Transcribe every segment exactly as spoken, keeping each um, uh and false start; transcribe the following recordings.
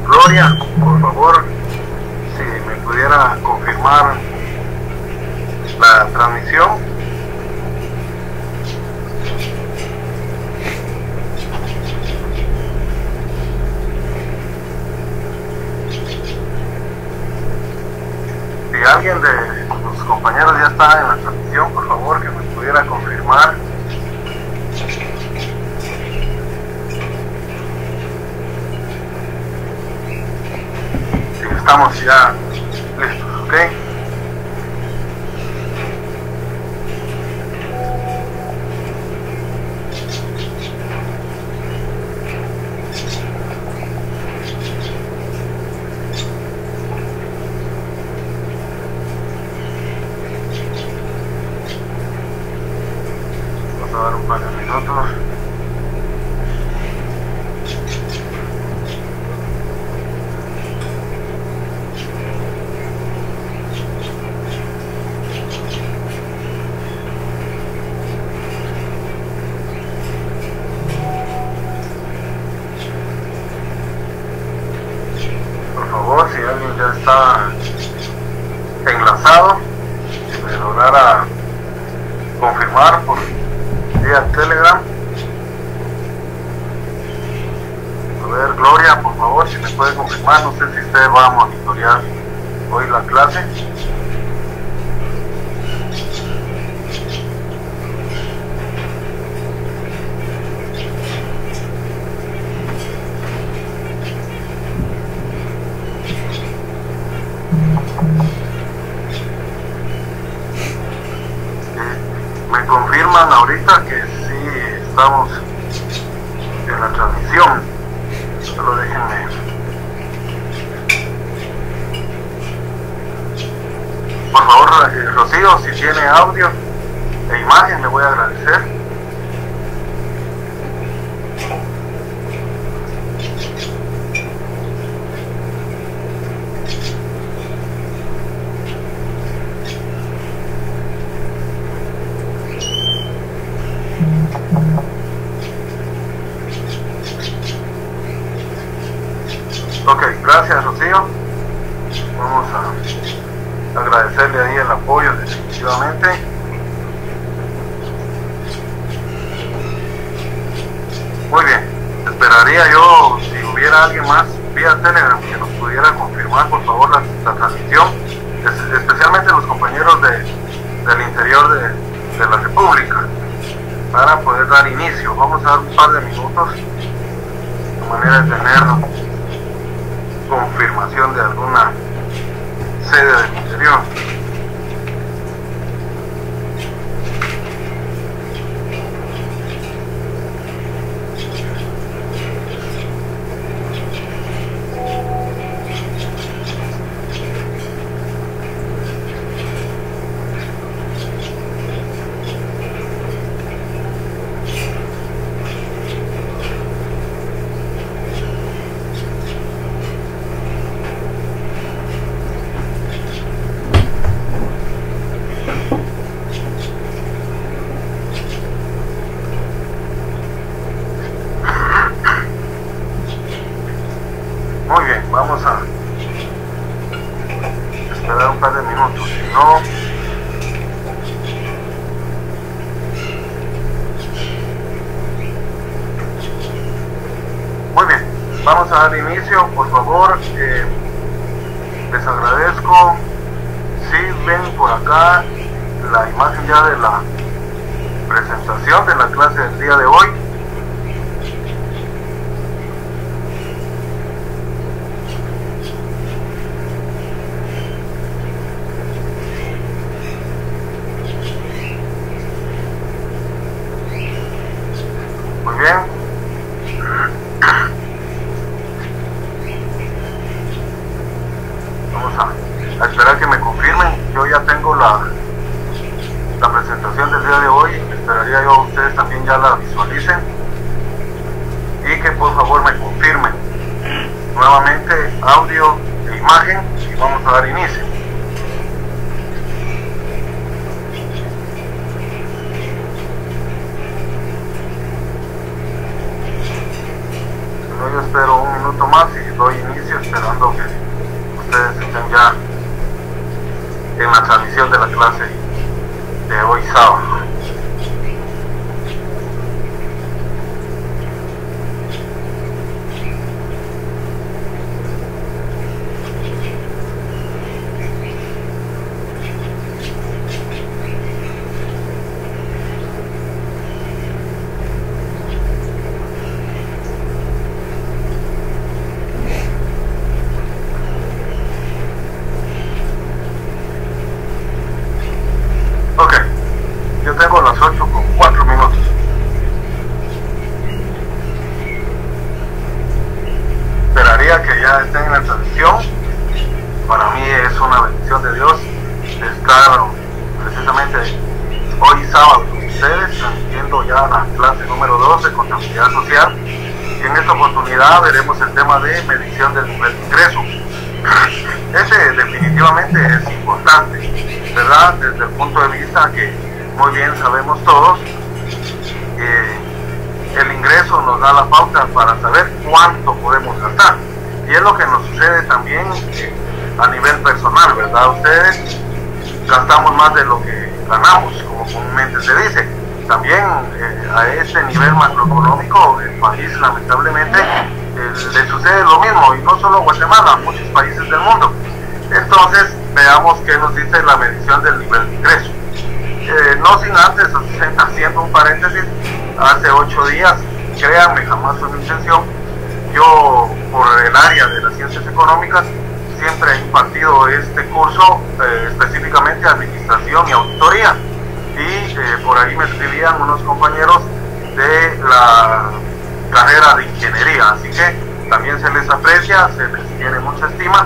Gloria, por favor, si me pudiera confirmar la transmisión. Si alguien de los compañeros ya está en la transmisión, por favor, que me pudiera confirmar. Si estamos ya listos, ¿ok? Vamos a dar un par de minutos. Por favor, si alguien ya está enlazado, si me lograra confirmar por vía Telegram. A ver, Gloria, por favor, si me puede confirmar. No sé si usted va a monitorear hoy la clase. Me confirman ahorita que sí estamos en la transmisión. Solo déjenme. Por favor, eh, Rocío, si tiene audio e imagen, le voy a agradecer. Ok, gracias, Rocío. Vamos a agradecerle ahí el apoyo, definitivamente. Muy bien, esperaría yo, si hubiera alguien más vía Telegram que nos pudiera confirmar, por favor, la, la transmisión, es, especialmente los compañeros de, del interior de, de la República, para poder dar inicio. Vamos a dar un par de minutos de manera de tener confirmación de alguna sede del interior. Muy bien, vamos a esperar un par de minutos, si no... Muy bien, vamos a dar inicio, por favor. Eh, les agradezco. Si ven por acá la imagen ya de la presentación de la clase del día de hoy. Muy bien. Vamos a, a esperar que me confirmen. Yo ya tengo la, la presentación del día de hoy. Esperaría yo a ustedes también ya la visualicen y que por favor me confirmen nuevamente audio e imagen y vamos a dar inicio. Si no, yo espero un minuto más y doy inicio esperando que ustedes estén ya en la transmisión de la clase de hoy sábado. Tengo las ocho con cuatro minutos. Esperaría que ya estén en la transmisión. Para mí es una bendición de Dios estar precisamente hoy sábado con ustedes, transmitiendo ya la clase número dos de contabilidad social. Y en esta oportunidad veremos el tema de medición del nivel de ingreso. Este definitivamente es importante, ¿verdad? Desde el punto de vista que muy bien sabemos todos que el ingreso nos da la pauta para saber cuánto podemos gastar, y es lo que nos sucede también eh, a nivel personal, ¿verdad? Ustedes gastamos más de lo que ganamos, como comúnmente se dice. También eh, a ese nivel macroeconómico el país lamentablemente eh, le sucede lo mismo, y no solo Guatemala, muchos países del mundo. Entonces veamos qué nos dice la medición del nivel de ingreso. Eh, no sin antes, haciendo un paréntesis, hace ocho días, créanme, jamás fue mi intención, yo por el área de las ciencias económicas siempre he impartido este curso eh, específicamente administración y auditoría, y eh, por ahí me escribían unos compañeros de la carrera de ingeniería, así que también se les aprecia, se les tiene mucha estima,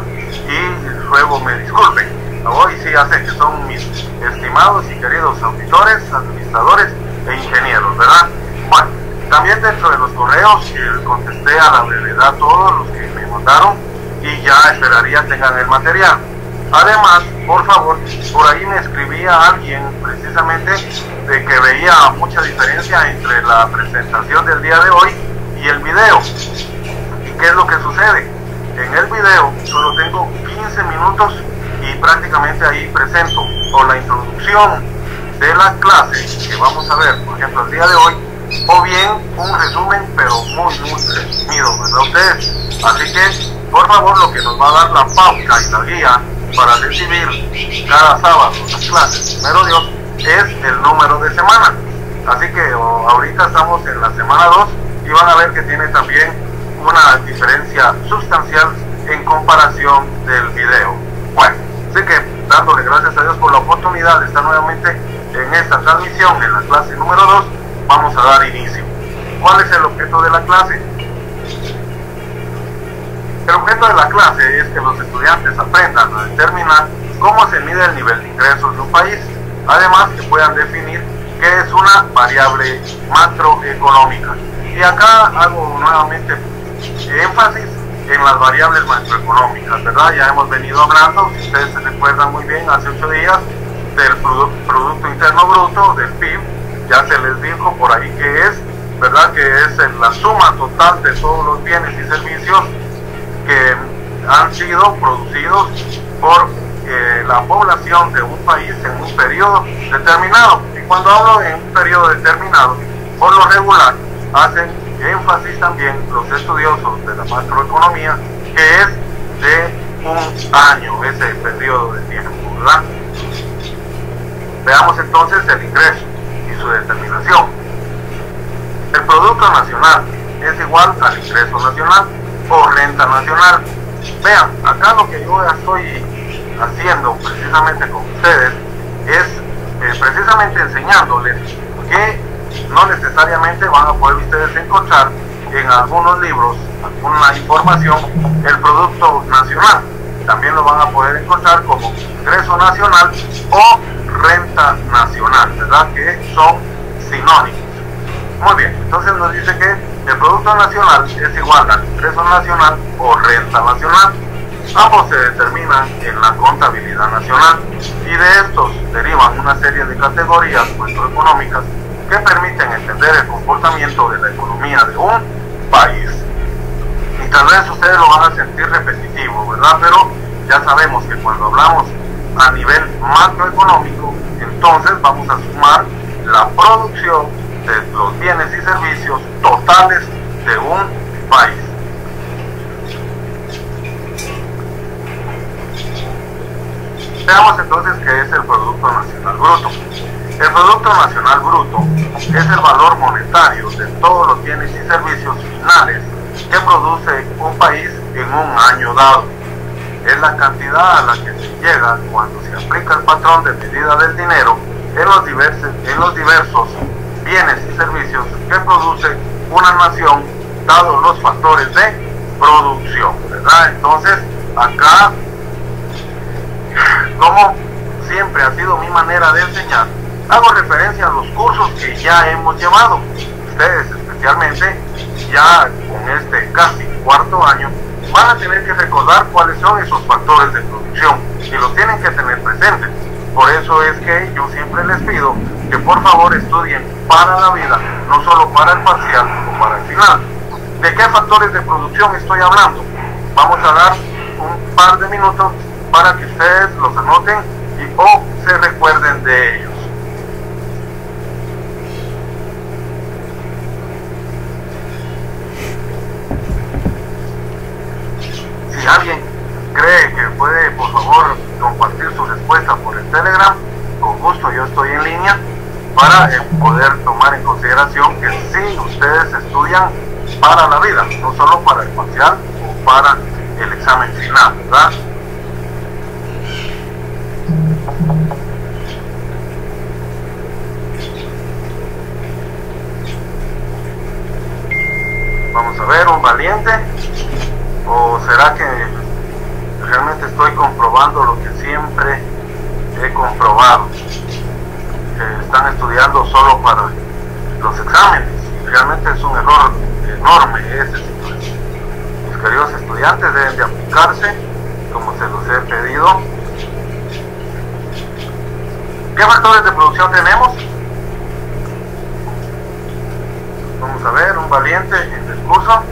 y luego me disculpen. Hoy sí ya sé que son mis estimados y queridos auditores, administradores e ingenieros, ¿verdad? Bueno, también dentro de los correos eh, contesté a la brevedad todos los que me mandaron, y ya esperaría tengan el material. Además, por favor, por ahí me escribía alguien precisamente de que veía mucha diferencia entre la presentación del día de hoy y el video. ¿Y qué es lo que sucede? En el video solo tengo quince minutos y prácticamente ahí presento o la introducción de la clase que vamos a ver, por ejemplo, el día de hoy, o bien un resumen, pero muy, muy resumido, ¿verdad ustedes? Así que, por favor, lo que nos va a dar la pauta y la guía para recibir cada sábado las clases, primero Dios, es el número de semana. Así que o, ahorita estamos en la semana dos, y van a ver que tiene también una diferencia sustancial en comparación del video. Bueno, así que dándole gracias a Dios por la oportunidad de estar nuevamente en esta transmisión, en la clase número dos, vamos a dar inicio. ¿Cuál es el objeto de la clase? El objeto de la clase es que los estudiantes aprendan a determinar cómo se mide el nivel de ingresos de un país, además que puedan definir qué es una variable macroeconómica. Y acá hago nuevamente énfasis en las variables macroeconómicas, ¿verdad? Ya hemos venido hablando, si ustedes se recuerdan muy bien, hace ocho días, del Produ Producto Interno Bruto, del P I B. Ya se les dijo por ahí que es, ¿verdad? Que es la suma total de todos los bienes y servicios que han sido producidos por eh, la población de un país en un periodo determinado. Y cuando hablo en un periodo determinado, por lo regular hacen énfasis también los estudiosos de la macroeconomía, que es de un año, ese periodo de tiempo, ¿verdad? Veamos entonces el ingreso y su determinación. El Producto Nacional es igual al ingreso nacional o renta nacional. Vean, acá lo que yo estoy haciendo precisamente con ustedes es eh, precisamente enseñándoles que no necesariamente van a poder ustedes encontrar en algunos libros, alguna información, el Producto Nacional. También lo van a poder encontrar como ingreso nacional o renta nacional, ¿verdad? Que son sinónimos. Muy bien, entonces nos dice que el Producto Nacional es igual al ingreso nacional o renta nacional. Ambos se determinan en la contabilidad nacional, y de estos derivan una serie de categorías macroeconómicas que permiten entender el comportamiento de la economía de un país. Y tal vez ustedes lo van a sentir repetitivo, ¿verdad? Pero ya sabemos que cuando hablamos a nivel macroeconómico, entonces vamos a sumar la producción de los bienes y servicios totales de un país. Veamos entonces qué es el Producto Nacional Bruto. El Producto Nacional Bruto es el valor monetario de todos los bienes y servicios finales que produce un país en un año dado. Es la cantidad a la que se llega cuando se aplica el patrón de medida del dinero en los diversos, en los diversos bienes y servicios que produce una nación, dados los factores de producción, ¿verdad? Entonces, acá, como siempre ha sido mi manera de enseñar, hago referencia a los cursos que ya hemos llevado. Ustedes especialmente, ya con este casi cuarto año, van a tener que recordar cuáles son esos factores de producción y los tienen que tener presentes. Por eso es que yo siempre les pido que por favor estudien para la vida, no solo para el parcial o para el final. ¿De qué factores de producción estoy hablando? Vamos a dar un par de minutos para que ustedes los anoten y o se recuerden de ellos. Si alguien cree que puede, por favor, compartir su respuesta por el Telegram, con gusto yo estoy en línea para eh, poder tomar en consideración que sí, ustedes estudian para la vida, no solo para el parcial o para el examen final, ¿verdad? Vamos a ver, un valiente. ¿O será que realmente estoy comprobando lo que siempre he comprobado? Que están estudiando solo para los exámenes. Realmente es un error enorme ese. Mis queridos estudiantes deben de aplicarse como se los he pedido. ¿Qué factores de producción tenemos? Vamos a ver, un valiente en el curso.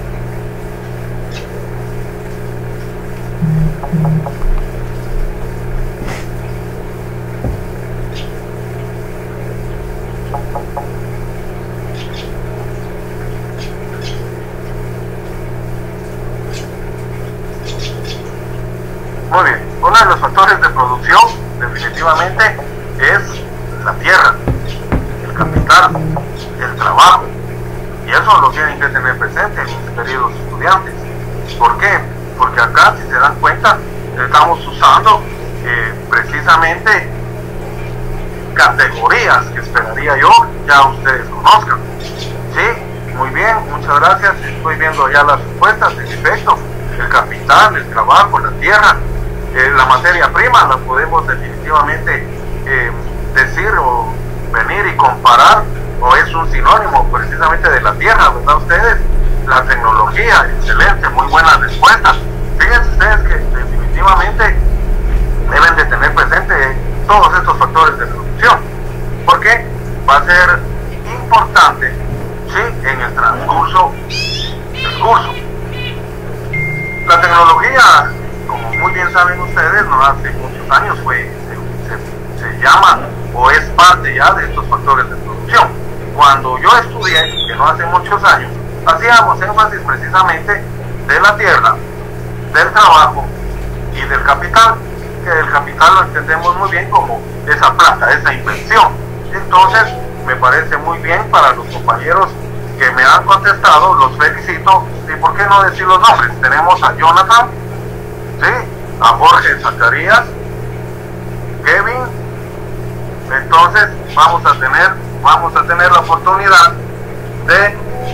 Muy bien, uno de los factores de producción definitivamente es la tierra, el capital, el trabajo, y eso lo tienen que tener presente mis queridos estudiantes. ¿Por qué? Porque acá, si se dan cuenta, estamos usando eh, precisamente categorías que esperaría yo ya ustedes conozcan. Sí, muy bien, muchas gracias. Estoy viendo ya las respuestas. En efecto, el capital, el trabajo, la tierra, eh, la materia prima la podemos definitivamente eh, decir o venir y comparar, o es un sinónimo precisamente de la tierra, ¿verdad ustedes? La tecnología, excelente, muy buenas respuestas. Fíjense ustedes que definitivamente deben de tener presente todos estos factores de producción, porque va a ser importante, sí, en el transcurso del curso. La tecnología, como muy bien saben ustedes, no hace muchos años fue, se, se, se llama o es parte ya de estos factores de producción. Cuando yo estudié, que no hace muchos años, hacíamos énfasis precisamente de la tierra, del trabajo y del capital, que el capital lo entendemos muy bien como esa plata, esa inversión. Entonces me parece muy bien para los compañeros que me han contestado, los felicito. Y por qué no decir los nombres, tenemos a Jonathan, ¿sí? A Jorge Zacarías, Kevin. Entonces vamos a tener vamos a tener la oportunidad de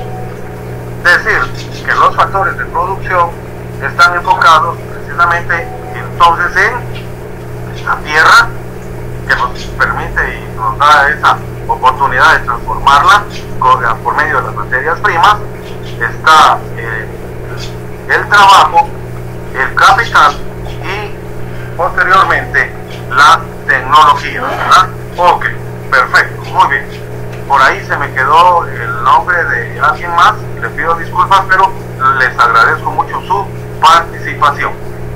decir que los factores de producción están enfocados precisamente entonces en la tierra, que nos permite y nos da esa oportunidad de transformarla por medio de las materias primas. Está eh, el trabajo, el capital y posteriormente la tecnología, ¿verdad? Ok, perfecto, muy bien. por ahí se me quedó el nombre de alguien más, le pido disculpas, pero les agradezco mucho su participación.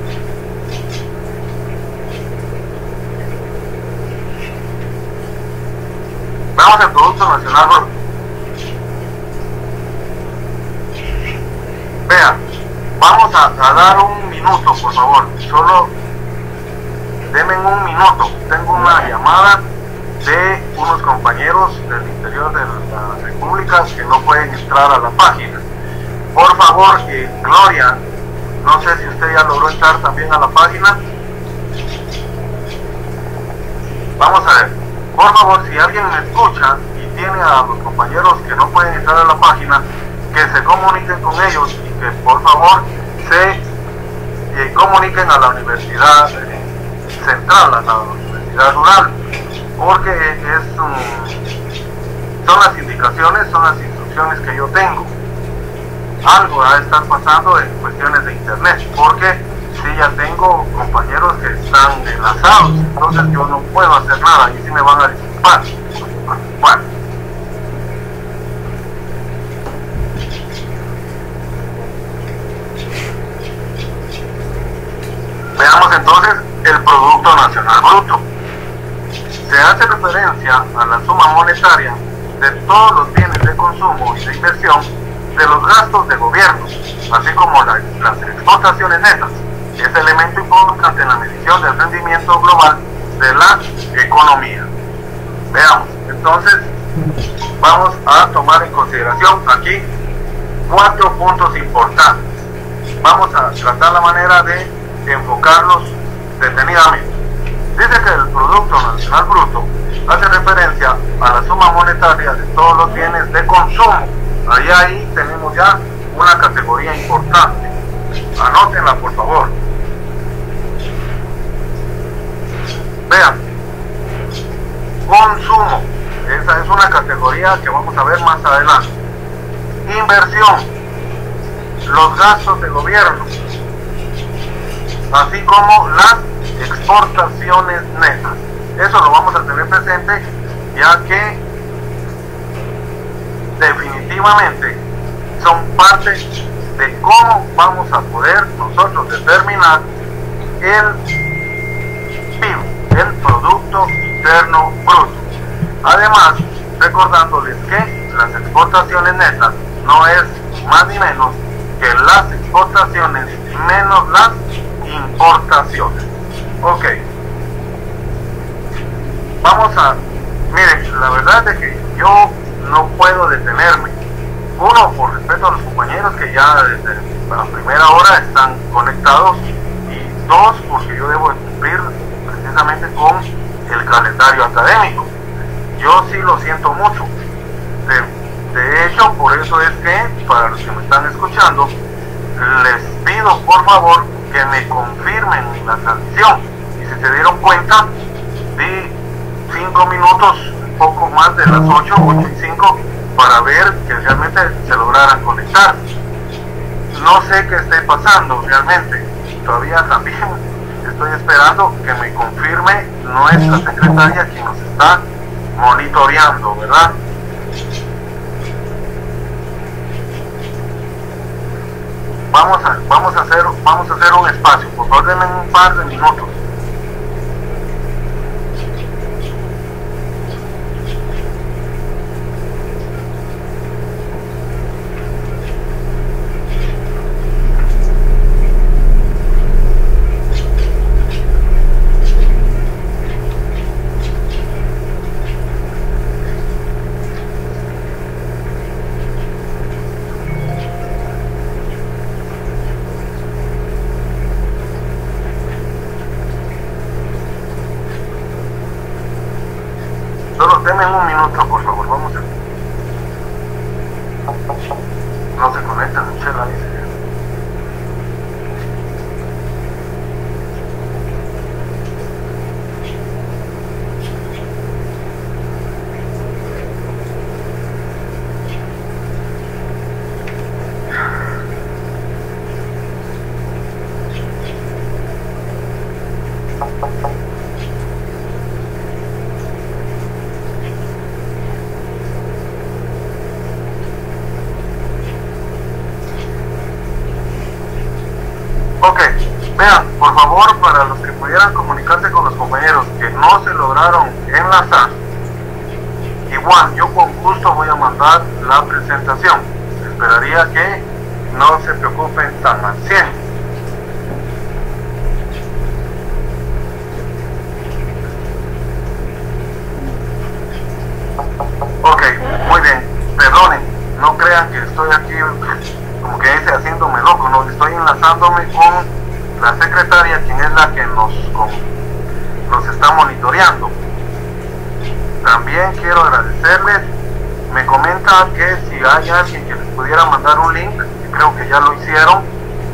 Veamos el Producto Nacional Bruto. Vean, vamos a, a dar un minuto, por favor, solo denme un minuto. Tengo una llamada de unos compañeros del interior de la República que no pueden entrar a la página. Por favor, eh, Gloria, no sé si usted ya logró entrar también a la página. Vamos a ver, por favor, si alguien me escucha y tiene a los compañeros que no pueden entrar a la página, que se comuniquen con ellos y que por favor se eh, comuniquen a la Universidad eh, Central, a la Universidad Rural, porque es um, son las indicaciones, son las instrucciones que yo tengo. Algo va a estar pasando en cuestiones de internet, porque si ya tengo compañeros que están enlazados, entonces yo no puedo hacer nada y si me van a disculpar. Bueno, veamos entonces el Producto Nacional Bruto. Se hace referencia a la suma monetaria de todos los bienes de consumo y de inversión de los gastos de gobierno, así como la, las exportaciones netas. Es elemento importante en la medición del rendimiento global de la economía. Veamos, entonces vamos a tomar en consideración aquí cuatro puntos importantes. Vamos a tratar la manera de enfocarlos detenidamente. Dice que el Producto Nacional Bruto hace referencia a la suma monetaria de todos los bienes de consumo. Ahí, ahí tenemos ya una categoría importante. Anótenla, por favor. Vean, consumo, esa es una categoría que vamos a ver más adelante. Inversión, los gastos de gobierno, así como las exportaciones netas. Eso lo vamos a tener presente, ya que definitivamente son parte de cómo vamos a poder nosotros determinar el P I B, el Producto Interno Bruto. Además, recordándoles que las exportaciones netas no es más ni menos que las exportaciones menos las importaciones. Ok, vamos a, miren, la verdad es que yo no puedo detenerme. Uno, por respeto a los compañeros que ya desde la primera hora están conectados, y dos, porque yo debo cumplir precisamente con el calendario académico. Yo sí lo siento mucho. De, de hecho, por eso es que, para los que me están escuchando, les pido por favor que me confirmen la transmisión. Y si se dieron cuenta, di cinco minutos, un poco más de las ocho, ocho y cinco, para ver que realmente se lograran conectar. No sé qué esté pasando realmente. Todavía también estoy esperando que me confirme nuestra secretaria, quien nos está monitoreando, ¿verdad? Vamos a, vamos a hacer, vamos a hacer un espacio, por favor denme un par de minutos. Denme un minuto, por favor, vamos a... No se conecta, Michelle, ahí se... Vean, por favor, para los que pudieran comunicarse con los compañeros que no se lograron enlazar, igual yo con gusto voy a mandar la presentación. Esperaría que no se preocupen tan al cien. Ok, muy bien, perdonen, no crean que estoy aquí como que dice haciéndome loco, no, estoy enlazándome con la secretaria, quien es la que nos, con, nos está monitoreando. También quiero agradecerles, me comenta que si hay alguien que les pudiera mandar un link, creo que ya lo hicieron.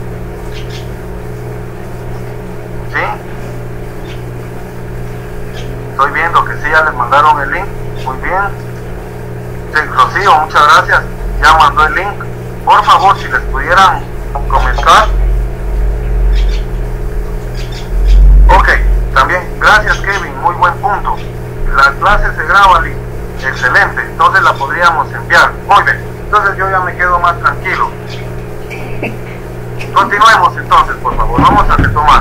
¿Sí? Estoy viendo que sí, ya les mandaron el link, muy bien. Sí, Rocío, muchas gracias, ya mandó el link. Por favor, si les pudieran comentar. Ok, también, gracias Kevin, muy buen punto. La clase se graba, excelente, entonces la podríamos enviar. Muy bien, entonces yo ya me quedo más tranquilo. Continuemos entonces, por favor, vamos a retomar.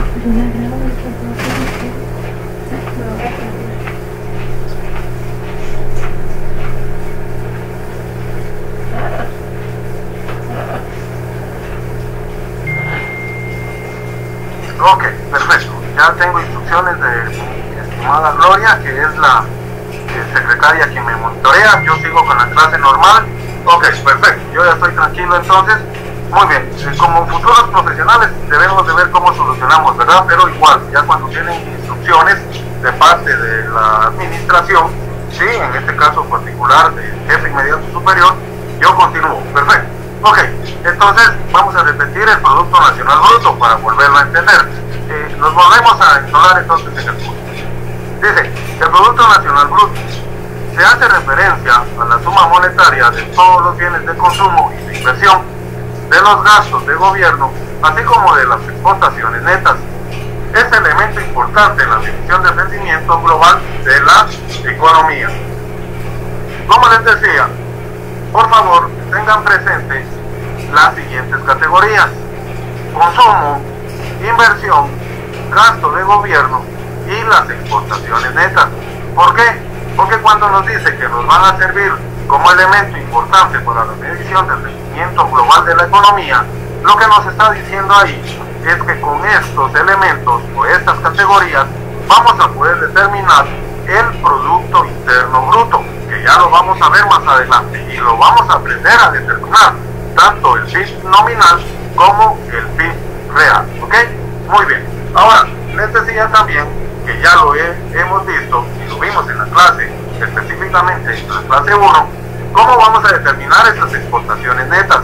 Ok, perfecto. Ya tengo instrucciones de mi estimada Gloria, que es la eh, secretaria quien me monitorea. Yo sigo con la clase normal. Ok, perfecto. Yo ya estoy tranquilo entonces. Muy bien. Eh, como futuros profesionales debemos de ver cómo solucionamos, ¿verdad? Pero igual, ya cuando tienen instrucciones de parte de la administración, sí, en este caso particular del jefe inmediato superior, yo continúo. Perfecto. Ok, entonces vamos a repetir el Producto Nacional Bruto para volverlo a entender. Eh, nos volvemos a explorar entonces en el punto. Dice, el Producto Nacional Bruto se hace referencia a la suma monetaria de todos los bienes de consumo y de inversión, de los gastos de gobierno, así como de las exportaciones netas. Es elemento importante en la medición del rendimiento global de la economía. Como les decía, por favor, tengan presentes las siguientes categorías: consumo, inversión, gasto de gobierno y las exportaciones netas. ¿Por qué? Porque cuando nos dice que nos van a servir como elemento importante para la medición del rendimiento global de la economía, lo que nos está diciendo ahí es que con estos elementos o estas categorías vamos a poder determinar el Producto Interno Bruto, que ya lo vamos a ver más adelante y lo vamos a aprender a determinar, tanto el P I B nominal como el P I B real. ¿Ok? Muy bien. Ahora, les decía también que ya lo he, hemos visto y lo vimos en la clase, específicamente en la clase uno, cómo vamos a determinar estas exportaciones netas.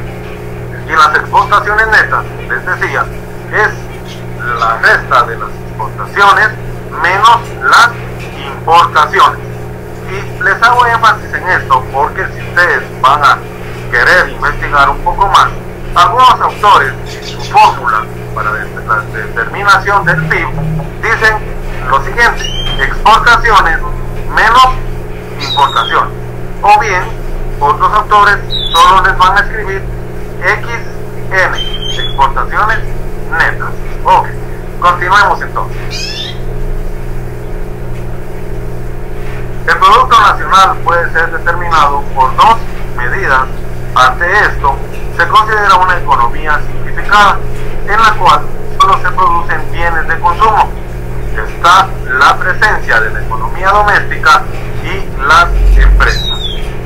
Y las exportaciones netas, les decía, es la resta de las exportaciones menos las importaciones. Y les hago énfasis en esto porque si ustedes van a querer investigar un poco más, algunos autores en su fórmula para la determinación del P I B dicen lo siguiente: exportaciones menos importaciones. O bien, otros autores solo les van a escribir X N, exportaciones netas. Ok, continuemos entonces. El Producto Nacional puede ser determinado por dos medidas. Ante esto, se considera una economía simplificada, en la cual solo se producen bienes de consumo. Está la presencia de la economía doméstica y las empresas.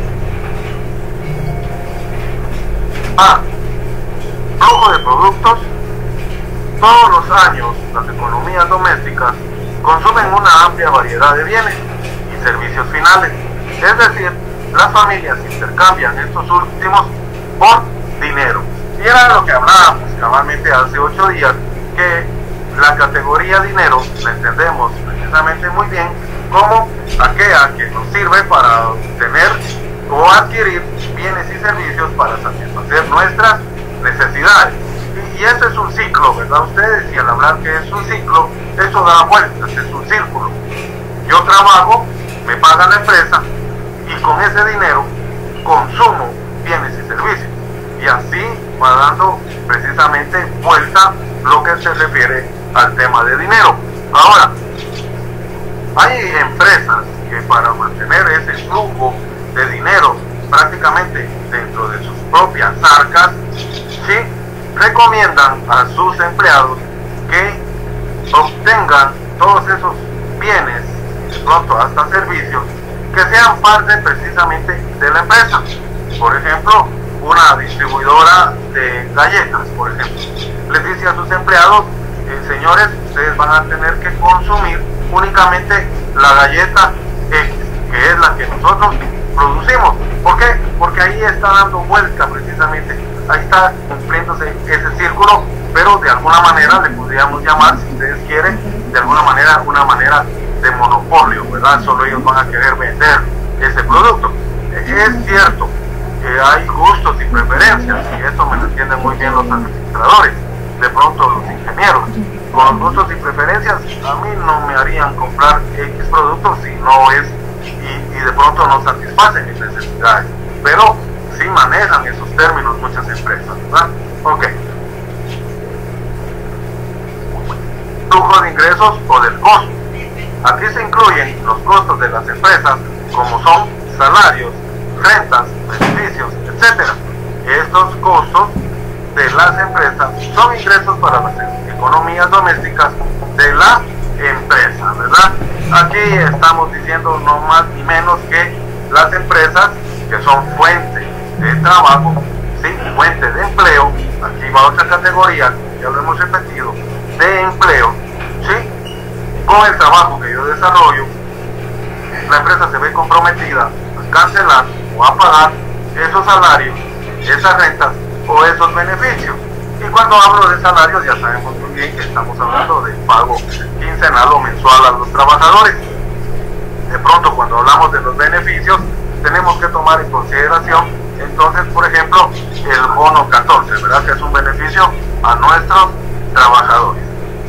A. Flujo de productos. Todos los años, las economías domésticas consumen una amplia variedad de bienes y servicios finales, es decir, las familias intercambian estos últimos por dinero. Y era lo que hablábamos cabalmente hace ocho días, que la categoría dinero la entendemos precisamente muy bien como aquella que nos sirve para obtener o adquirir bienes y servicios para satisfacer nuestras necesidades. Y, y ese es un ciclo, ¿verdad? Ustedes, y al hablar que es un ciclo, eso da vueltas, es un círculo. Yo trabajo, me paga la empresa y con ese dinero consumo bienes y servicios. y así va dando precisamente vuelta lo que se refiere al tema de dinero. Ahora, hay empresas que para mantener ese flujo de dinero prácticamente dentro de sus propias arcas, sí recomiendan a sus empleados que obtengan todos esos bienes, de pronto hasta servicios, que sean parte precisamente de la empresa. Por ejemplo, una distribuidora de galletas, por ejemplo, les dice a sus empleados, eh, señores, ustedes van a tener que consumir únicamente la galleta X, que es la que nosotros producimos. ¿Por qué? Porque ahí está dando vuelta precisamente, ahí está cumpliéndose ese círculo, pero de alguna manera le podríamos llamar, si ustedes quieren, de alguna manera, una manera de monopolio, ¿verdad? Solo ellos van a querer vender ese producto. Es cierto que hay gustos y preferencias, y eso me lo entienden muy bien los administradores, de pronto los ingenieros. Con los gustos y preferencias, a mí no me harían comprar X productos si no es, y, y de pronto no satisfacen mis necesidades, pero sí manejan esos términos muchas empresas, ¿verdad? Ok. Flujo de ingresos o del costo. Aquí se incluyen los costos de las empresas, como son salarios, rentas, beneficios, etcétera. Estos costos de las empresas son ingresos para las economías domésticas de la empresa, ¿verdad? Aquí estamos diciendo no más ni menos que las empresas que son fuente de trabajo, ¿sí? Fuente de empleo. Aquí va otra categoría, ya lo hemos repetido, de empleo, ¿sí? Con el trabajo que yo desarrollo, la empresa se ve comprometida a cancelar o a pagar esos salarios, esas rentas o esos beneficios. Y cuando hablo de salarios, ya sabemos muy bien que estamos hablando de pago quincenal o mensual a los trabajadores. De pronto, cuando hablamos de los beneficios, tenemos que tomar en consideración, entonces, por ejemplo, el bono catorce, ¿verdad? Que es un beneficio a nuestros trabajadores.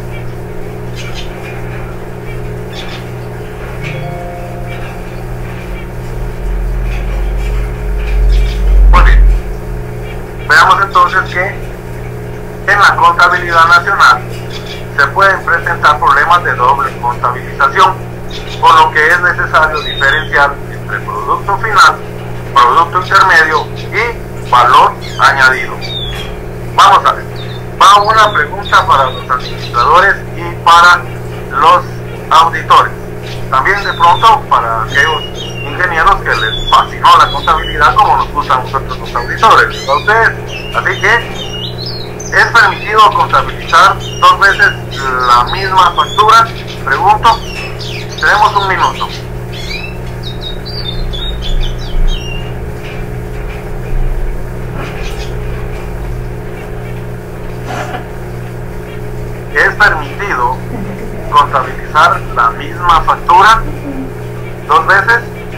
Muy bien. Veamos entonces que en la contabilidad nacional se pueden presentar problemas de doble contabilización, por lo que es necesario diferenciar entre producto final, producto intermedio y valor añadido. Vamos a ver, va una pregunta para los administradores y para los auditores, también de pronto para aquellos ingenieros que les fascinó la contabilidad como nos gusta a nosotros los auditores, a ustedes. Así que ¿es permitido contabilizar dos veces la misma factura? Pregunto. Tenemos un minuto. ¿Es permitido contabilizar la misma factura dos veces?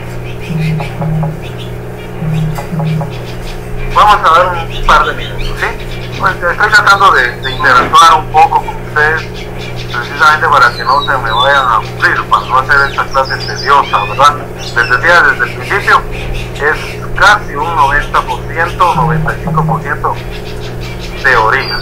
Vamos a dar un par de minutos, ¿sí? Pues estoy tratando de, de interactuar un poco con ustedes, precisamente para que no se me vayan a aburrir, para no hacer esta clase tediosa, ¿verdad? Les decía desde el principio, es casi un noventa por ciento, noventa y cinco por ciento teoría.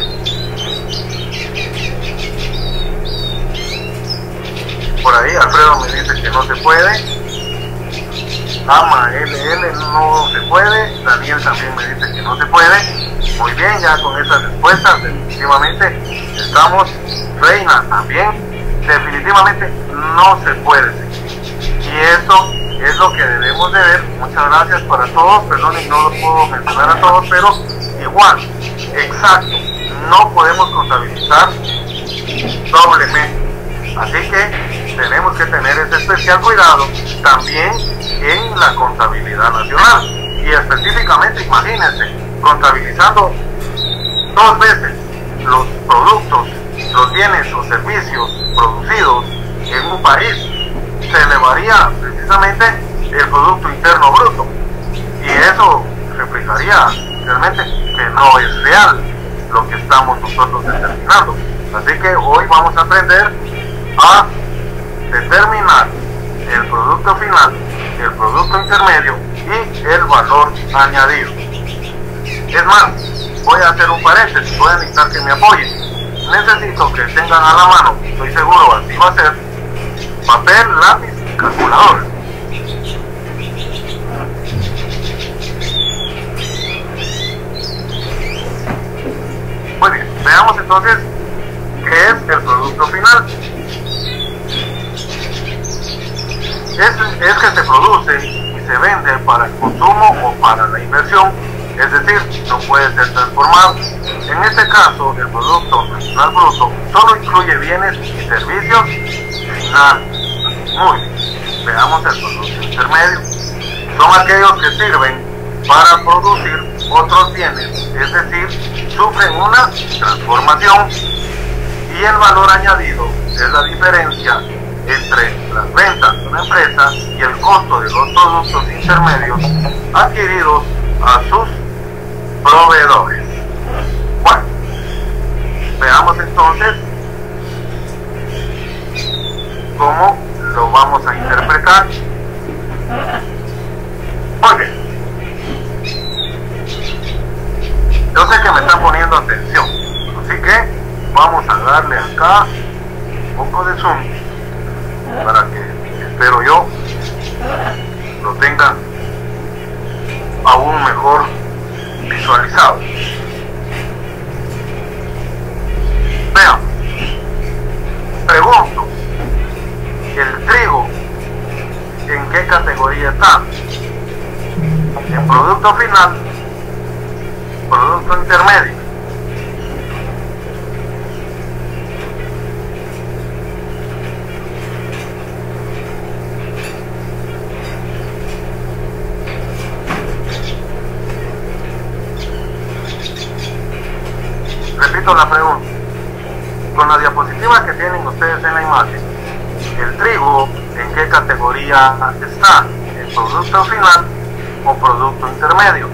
Por ahí Alfredo me dice que no se puede. Ama L L no se puede. Daniel también me dice que no se puede. Muy bien, ya con esas respuestas definitivamente estamos. Reina también, definitivamente no se puede seguir. Y eso es lo que debemos de ver. Muchas gracias para todos, perdón, y no lo puedo mencionar a todos, pero igual, exacto, no podemos contabilizar doblemente. Así que tenemos que tener ese especial cuidado también en la contabilidad nacional. Y específicamente, imagínense, contabilizando dos veces los productos, los bienes o servicios producidos en un país, se elevaría precisamente el Producto Interno Bruto. Y eso reflejaría realmente que no es real lo que estamos nosotros determinando. Así que hoy vamos a aprender a determinar el producto final, el producto intermedio y el valor añadido. Es más, voy a hacer un paréntesis, voy a necesitar que me apoyen. Necesito que tengan a la mano, estoy seguro así va a ser, papel, lápiz y calculadora. Muy bien, veamos entonces qué es el producto final. Es, es que se produce y se vende para el consumo o para la inversión, es decir, no puede ser transformado. En este caso, el Producto Nacional Bruto solo incluye bienes y servicios finales. Muy bien, veamos el producto intermedio. Son aquellos que sirven para producir otros bienes, es decir, sufren una transformación, y el valor añadido es la diferencia entre las ventas de una empresa y el costo de los productos intermedios adquiridos a sus proveedores. Bueno, veamos entonces cómo lo vamos a interpretar. Muy bien. Yo sé que me están poniendo atención, así que vamos a darle acá un poco de zoom para que, espero yo, lo tengan aún mejor visualizado. Vean, pregunto, ¿el trigo en qué categoría está? ¿En producto final? ¿Producto intermedio? Repito la pregunta. Con la diapositiva que tienen ustedes en la imagen, ¿el trigo en qué categoría está? ¿En producto final o producto intermedio?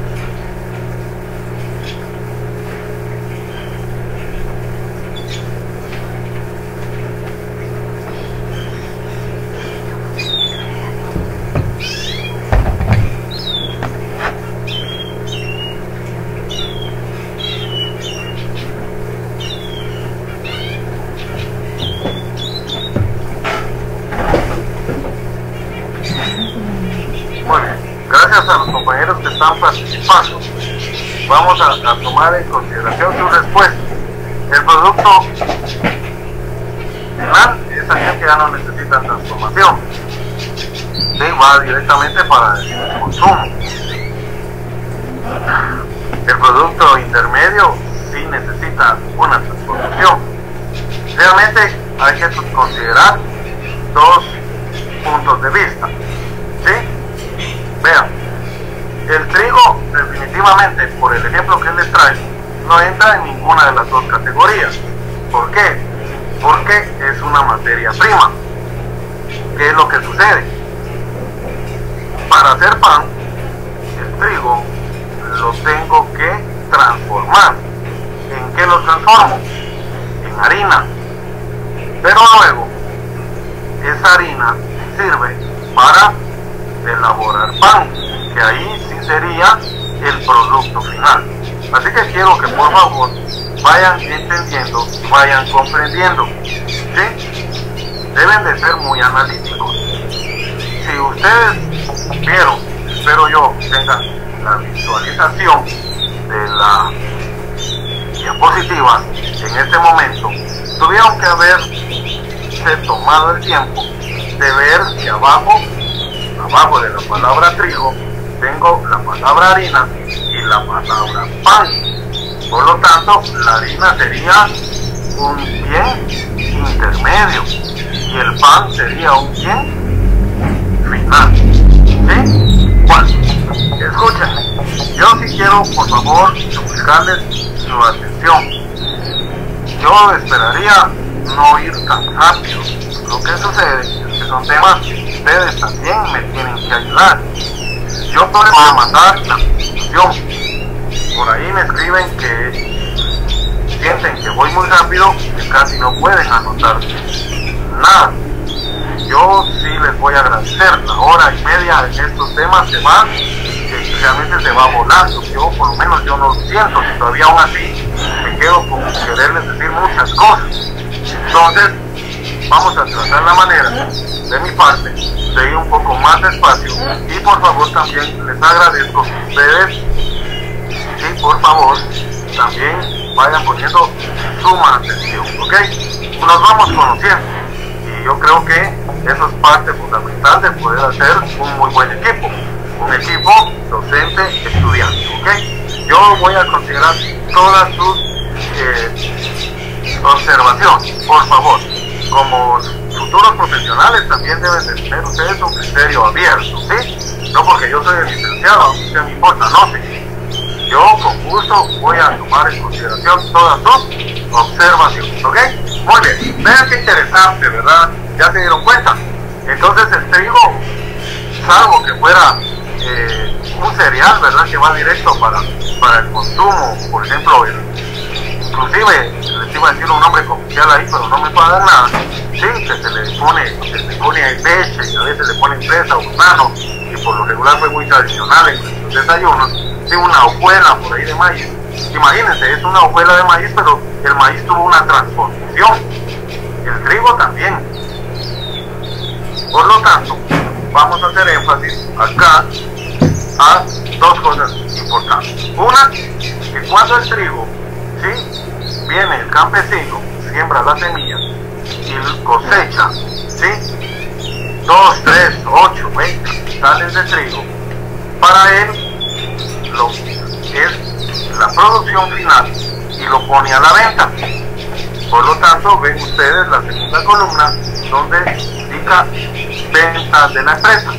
A los compañeros que están participando, vamos a, a tomar en consideración su respuesta. El producto final es aquel que ya no necesita transformación, ¿sí? Va directamente para el consumo. El producto intermedio sí necesita una transformación. Realmente hay que considerar dos puntos de vista, ¿sí? Vean, el trigo definitivamente, por el ejemplo que les traigo, no entra en ninguna de las dos categorías. ¿Por qué? Porque es una materia prima. ¿Qué es lo que sucede? Para hacer pan, el trigo lo tengo que transformar. ¿En qué lo transformo? En harina. Pero luego, esa harina sirve para elaborar pan, que ahí sí sería el producto final. Así que quiero que por favor vayan entendiendo y vayan comprendiendo, ¿sí? Deben de ser muy analíticos. Si ustedes vieron, espero yo tengan la visualización de la diapositiva en este momento, tuvieron que haberse tomado el tiempo de ver que abajo abajo de la palabra trigo tengo la palabra harina y la palabra pan. Por lo tanto, la harina sería un bien intermedio y el pan sería un bien final, ¿sí? Bueno, escuchen, yo sí quiero por favor suplicarles su atención. Yo esperaría no ir tan rápido. Lo que sucede es que son temas que ustedes también me tienen que ayudar. Yo les voy a mandar la presentación. Por ahí me escriben que sienten que voy muy rápido y que casi no pueden anotar nada. Yo sí les voy a agradecer. La hora y media en estos temas se va en especialmente se va volando. Yo por lo menos yo no lo siento, y todavía aún así me quedo con quererles decir muchas cosas. Entonces vamos a tratar la manera de mi parte de ir un poco más despacio, y por favor también les agradezco que ustedes, y por favor también vayan poniendo suma atención, ¿ok? Nos vamos conociendo, y yo creo que eso es parte fundamental de poder hacer un muy buen equipo, un equipo docente-estudiante, ¿ok? Yo voy a considerar todas sus eh, observaciones, por favor. Como futuros profesionales también deben de tener ustedes un criterio abierto, ¿sí? No porque yo soy el licenciado, a mí me importa, no sé. Yo con gusto voy a tomar en consideración todas sus observaciones, ¿ok? Muy bien, vean qué interesante, ¿verdad? Ya se dieron cuenta. Entonces el trigo, salvo que fuera eh, un cereal, ¿verdad? Que va directo para, para el consumo, por ejemplo, el, inclusive les iba a decir un nombre comercial ahí, pero no me puedo dar nada, sí, que se le pone, que se le pone leche, y a veces le ponen fresa o banano, y por lo regular fue muy tradicional en los desayunos, sí, una hojuela por ahí de maíz. Imagínense, es una hojuela de maíz, pero el maíz tuvo una transformación, el trigo también. Por lo tanto, vamos a hacer énfasis acá a dos cosas importantes. Una, que cuando el trigo, ¿sí?, viene el campesino, siembra la semilla y cosecha, ¿sí?, dos, tres, ocho, veinte quintales de trigo, para él lo es la producción final y lo pone a la venta. Por lo tanto, ven ustedes la segunda columna donde indica ventas de la empresa.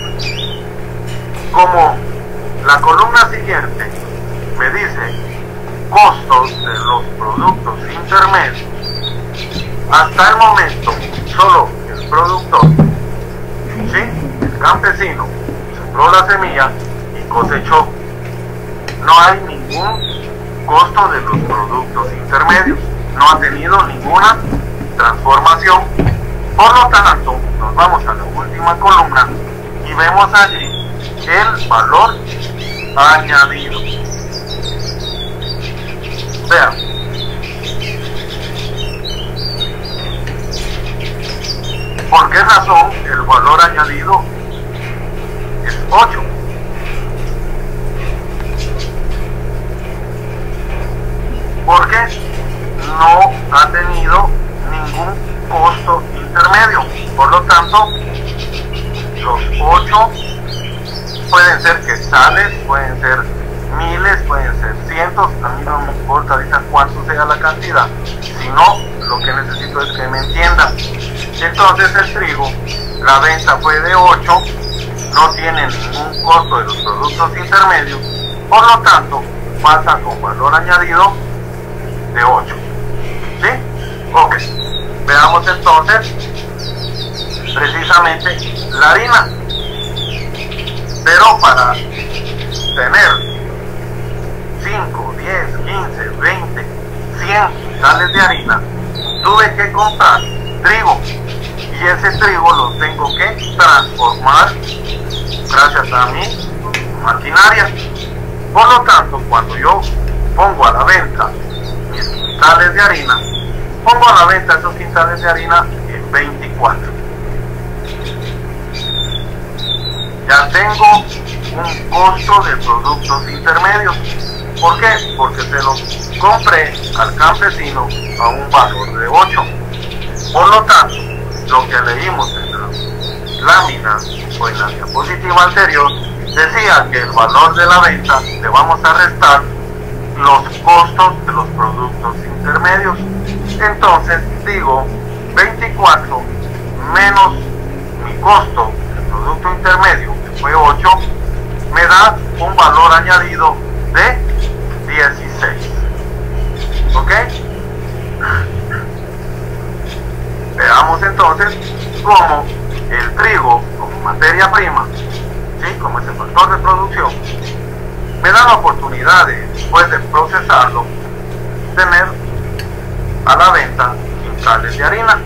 Como la columna siguiente me dice costos de los productos intermedios, hasta el momento solo el productor, ¿sí?, el campesino, sembró la semilla y cosechó. No hay ningún costo de los productos intermedios, no ha tenido ninguna transformación. Por lo tanto, nos vamos a la última columna y vemos allí el valor añadido. Vean, ¿por qué razón el valor añadido es ocho? Porque no ha tenido ningún costo intermedio. Por lo tanto, los ocho pueden ser quetzales, pueden ser miles, pueden ser cientos, a mí no me importa ahorita cuánto sea la cantidad, sino lo que necesito es que me entiendan. Entonces el trigo, la venta fue de ocho, no tiene ningún costo de los productos intermedios, por lo tanto pasa con valor añadido de ocho. ¿Sí? Ok. Veamos entonces precisamente la harina. Pero para tener cinco, diez, quince, veinte, cien quintales de harina, tuve que comprar trigo, y ese trigo lo tengo que transformar gracias a mi maquinaria. Por lo tanto, cuando yo pongo a la venta mis quintales de harina, pongo a la venta esos quintales de harina en veinticuatro. Ya tengo un costo de productos intermedios. ¿Por qué? Porque se lo compré al campesino a un valor de ocho. Por lo tanto, lo que leímos en la lámina o en la diapositiva anterior decía que el valor de la venta le vamos a restar los costos de los productos intermedios. Entonces digo veinticuatro menos mi costo del producto intermedio, que fue ocho, me da un valor añadido de dieciséis. ¿Ok? Veamos entonces cómo el trigo como materia prima, ¿sí?, como ese factor de producción, me da la oportunidad de, después de procesarlo, tener a la venta quintales de harina.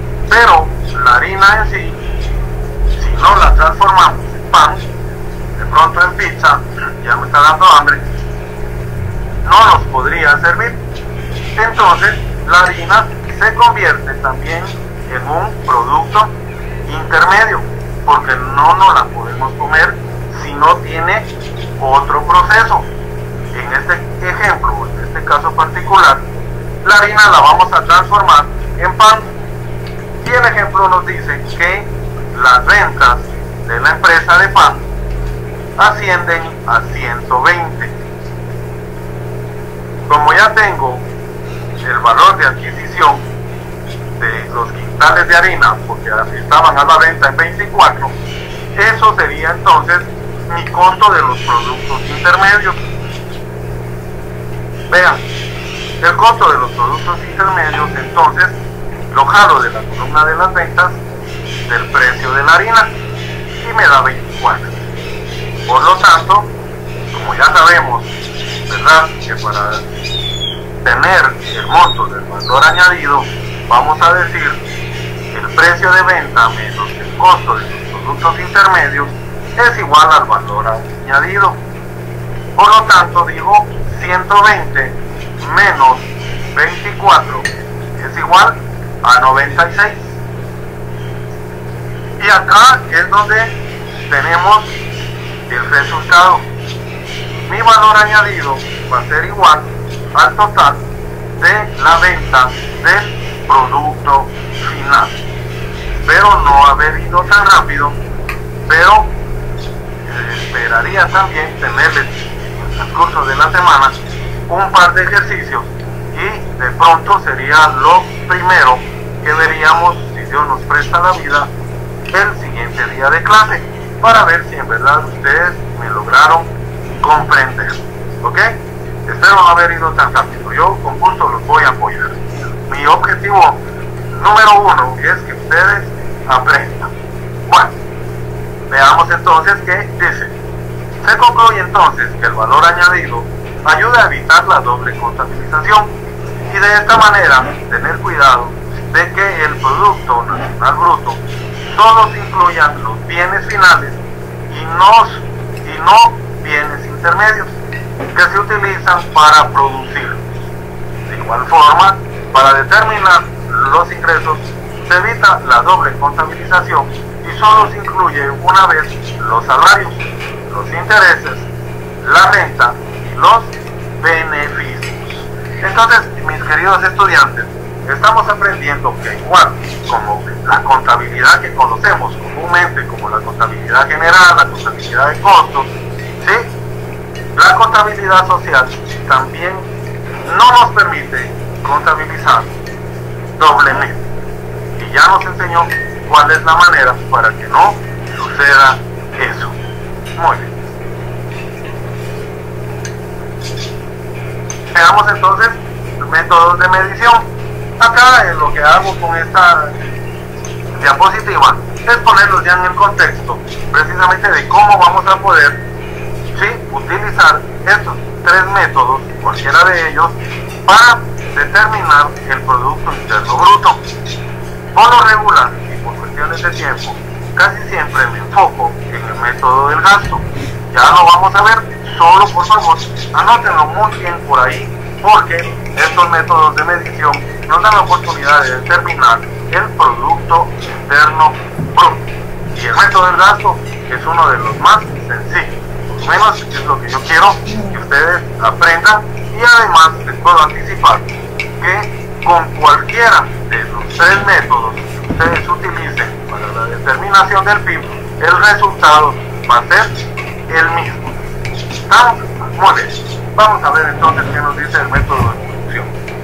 Pero la harina en sí, si no la transformamos en pan, el pronto en pizza, ya me está dando hambre, no nos podría servir. Entonces la harina se convierte también en un producto intermedio, porque no nos la podemos comer si no tiene otro proceso. En este ejemplo, en este caso particular, la harina la vamos a transformar en pan. Y el ejemplo nos dice que las ventas de la empresa de pan ascienden a ciento veinte. Como ya tengo el valor de adquisición de los quintales de harina, porque estaban a la venta en veinticuatro, eso sería entonces mi costo de los productos intermedios. Vean, el costo de los productos intermedios entonces lo jalo de la columna de las ventas del precio de la harina y me da veinticuatro. Por lo tanto, como ya sabemos, ¿verdad?, que para tener el monto del valor añadido, vamos a decir el precio de venta menos el costo de los productos intermedios es igual al valor añadido. Por lo tanto, digo ciento veinte menos veinticuatro es igual a noventa y seis. Y acá es donde tenemos el resultado. Mi valor añadido va a ser igual al total de la venta del producto final. Espero no haber ido tan rápido, pero eh, esperaría también tenerles en el transcurso de la semana un par de ejercicios, y de pronto sería lo primero que veríamos, si Dios nos presta la vida, el siguiente día de clase, para ver si en verdad ustedes me lograron comprender. ¿Ok? Espero no haber ido tan rápido. Yo con gusto los voy a apoyar. Mi objetivo número uno es que ustedes aprendan. Bueno, veamos entonces qué dice. Se concluye entonces que el valor añadido ayuda a evitar la doble contabilización y de esta manera tener cuidado de que el Producto Nacional Bruto solo se incluyan los bienes finales y no, y no bienes intermedios que se utilizan para producir. De igual forma, para determinar los ingresos se evita la doble contabilización y solo se incluye una vez los salarios, los intereses, la renta y los beneficios. Entonces, mis queridos estudiantes, estamos aprendiendo que igual como la contabilidad que conocemos comúnmente como la contabilidad general, la contabilidad de costos, ¿sí?, la contabilidad social también no nos permite contabilizar doblemente, y ya nos enseñó cuál es la manera para que no suceda eso. Muy bien. Veamos entonces los métodos de medición. Acá eh, lo que hago con esta diapositiva es ponerlos ya en el contexto precisamente de cómo vamos a poder, ¿sí?, utilizar estos tres métodos, cualquiera de ellos, para determinar el Producto Interno Bruto. Por lo regular y por cuestiones de tiempo, casi siempre me enfoco en el método del gasto. Ya lo vamos a ver, solo por favor anótenlo muy bien por ahí, porque estos métodos de medición nos dan la oportunidad de determinar el Producto Interno Bruto. Y el método del gasto es uno de los más sencillos, por lo menos es lo que yo quiero que ustedes aprendan. Y además les puedo anticipar que con cualquiera de los tres métodos que ustedes utilicen para la determinación del P I B, el resultado va a ser el mismo. ¿Estamos? Muy bien. Vamos a ver entonces qué nos dice el método de producción.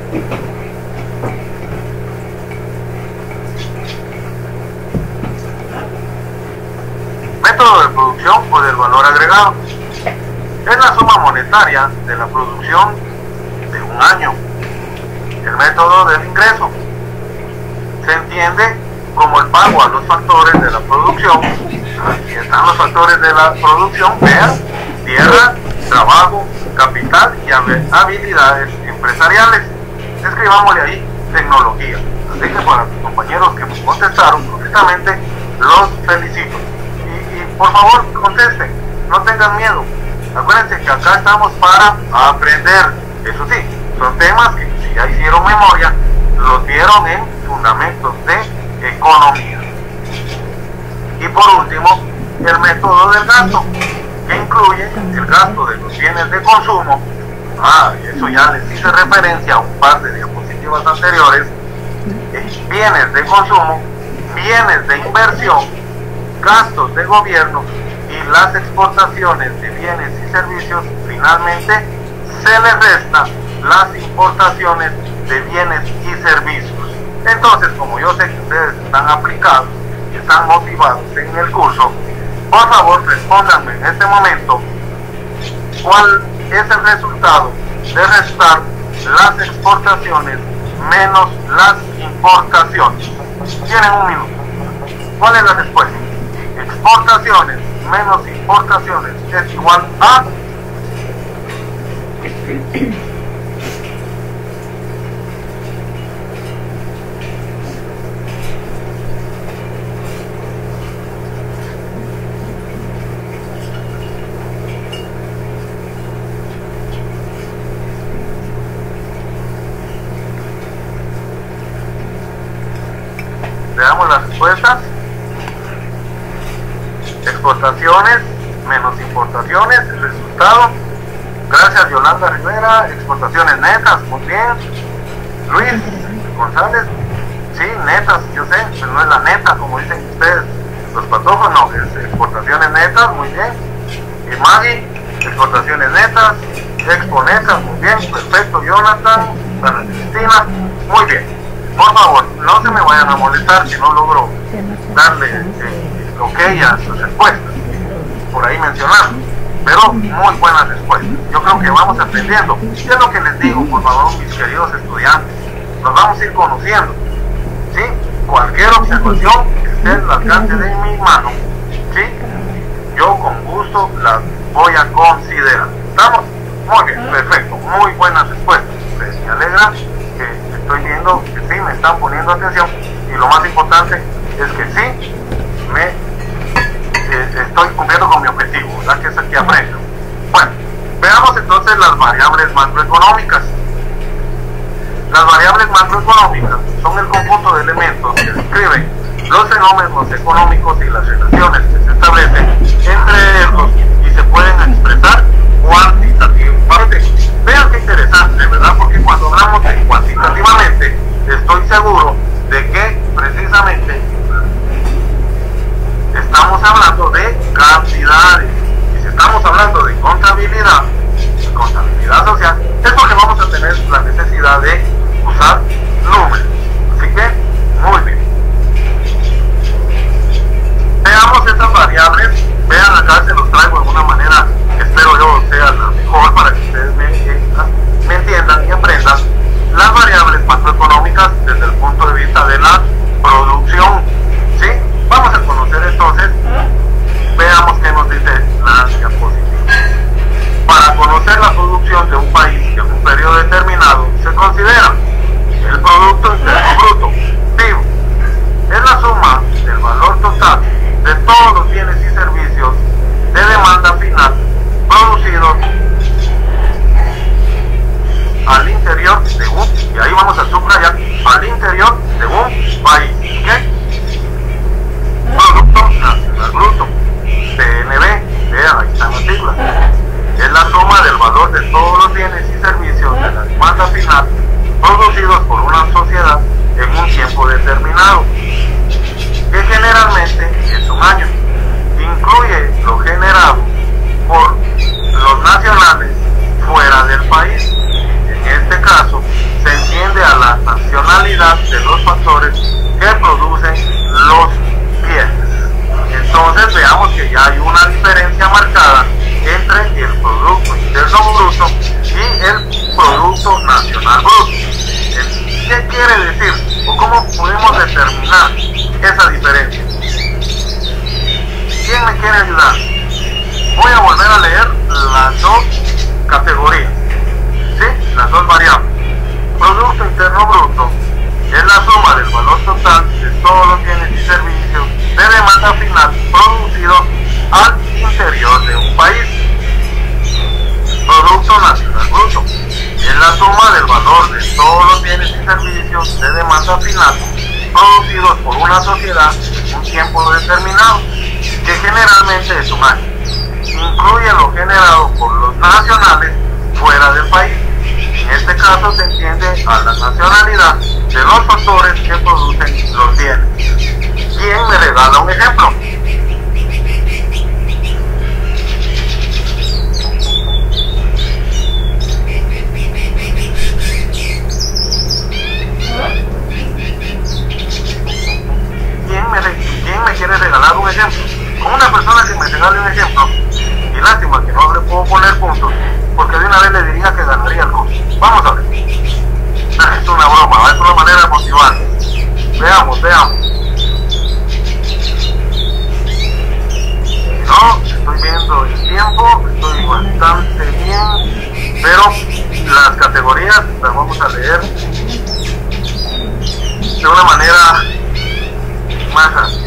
Método de producción o del valor agregado. Es la suma monetaria de la producción de un año. El método del ingreso se entiende como el pago a los factores de la producción. Aquí están los factores de la producción: vean, tierra, trabajo, capital y habilidades empresariales. Escribámosle ahí tecnología. Así que para los compañeros que me contestaron correctamente, los felicito. Y, y por favor contesten, no tengan miedo. Acuérdense que acá estamos para aprender. Eso sí, son temas que si ya hicieron memoria, los vieron en fundamentos de economía. Y por último, el método del gasto, que incluye el gasto de los bienes de consumo. Ah, eso ya les hice referencia a un par de diapositivas anteriores. Eh, bienes de consumo, bienes de inversión, gastos de gobierno y las exportaciones de bienes y servicios. Finalmente, se les resta las importaciones de bienes y servicios. Entonces, como yo sé que ustedes están aplicados y están motivados en el curso, por favor respóndanme en este momento cuál es el resultado de restar las exportaciones menos las importaciones. Tienen un minuto. ¿Cuál es la respuesta? Exportaciones menos importaciones es igual a... Veamos las respuestas. Exportaciones menos importaciones, el resultado. Gracias, Yolanda Rivera. Exportaciones netas, muy bien. Luis González, sí, netas, yo sé, pero no es la neta como dicen ustedes los patojos, no, es exportaciones netas, muy bien. Y Maggie, exportaciones netas, expo netas, muy bien, perfecto. Jonathan, Ana Cristina, muy bien. Por favor, no se me vayan a molestar si no logro darle eh, ok a sus respuestas, por ahí mencionaron, pero muy buenas respuestas. Yo creo que vamos aprendiendo. Y es lo que les digo, por favor, mis queridos estudiantes, nos vamos a ir conociendo, ¿sí? Cualquier observación que esté al alcance de mi mano, ¿sí? Yo con gusto la voy a considerar. ¿Estamos? Muy bien, perfecto, muy buenas respuestas. Pues me alegra que estoy viendo que sí me están poniendo atención, y lo más importante es que sí me eh, estoy cumpliendo con mi objetivo, ¿verdad? Que es el que aprendo. Bueno, veamos entonces las variables macroeconómicas. Las variables macroeconómicas son el conjunto de elementos que describen los fenómenos económicos y las relaciones que se establecen entre estos y se pueden expresar cuantitativamente. Vean qué interesante, ¿verdad? Porque cuando hablamos de cuantitativamente, estoy seguro de que precisamente estamos hablando de cantidades. Y si estamos hablando de contabilidad, contabilidad social, es porque vamos a tener la necesidad de usar números. Así que, muy bien. Veamos estas variables. Vean acá, se los traigo de una manera que espero yo sea la mejor para que ustedes me, me entiendan y aprendan. Las variables macroeconómicas desde el punto de vista de la producción, ¿sí? Vamos a conocer entonces, veamos qué nos dice la diapositiva. Para conocer la producción de un país en un periodo determinado, se considera el Producto Interno Bruto, P I B, es la suma del valor total de todos los bienes y servicios de demanda final producidos al interior de un, y ahí vamos a subrayar, al interior de un país, ¿ok? Producto Nacional Bruto, P N B, vean, ahí están las siglas, es la suma del valor de todos los bienes y servicios de la demanda final producidos por una sociedad en un tiempo determinado, que generalmente es un año. Incluye lo generado por los nacionales fuera del país. En este caso, se entiende a la nacionalidad de los factores que producen los bienes. Entonces veamos que ya hay una diferencia marcada entre el Producto Interno Bruto y el Producto Nacional Bruto. ¿Qué quiere decir? ¿O cómo podemos determinar esa diferencia? ¿Quién me quiere ayudar? Voy a volver a leer las dos categorías, ¿sí? Las dos variables. Producto Interno Bruto es la suma del valor total de todos los bienes y servicios de demanda final producidos al interior de un país. Producto Nacional Bruto es la suma del valor de todos los bienes y servicios de demanda final producidos por una sociedad en un tiempo determinado, que generalmente es un año. Incluye lo generado por los nacionales fuera del país. En este caso se entiende a la nacionalidad de los factores que producen los bienes. ¿Quién me regala un ejemplo? ¿Quién me, ¿Quién me quiere regalar un ejemplo? Con una persona que me regale un ejemplo, y lástima que no le puedo poner puntos, porque de una vez le diría que ganaría el curso. Vamos a ver. Es una broma, es una manera de motivar. Veamos, veamos. No, estoy viendo el tiempo, estoy bastante bien, pero las categorías las vamos a leer de una manera más rápida.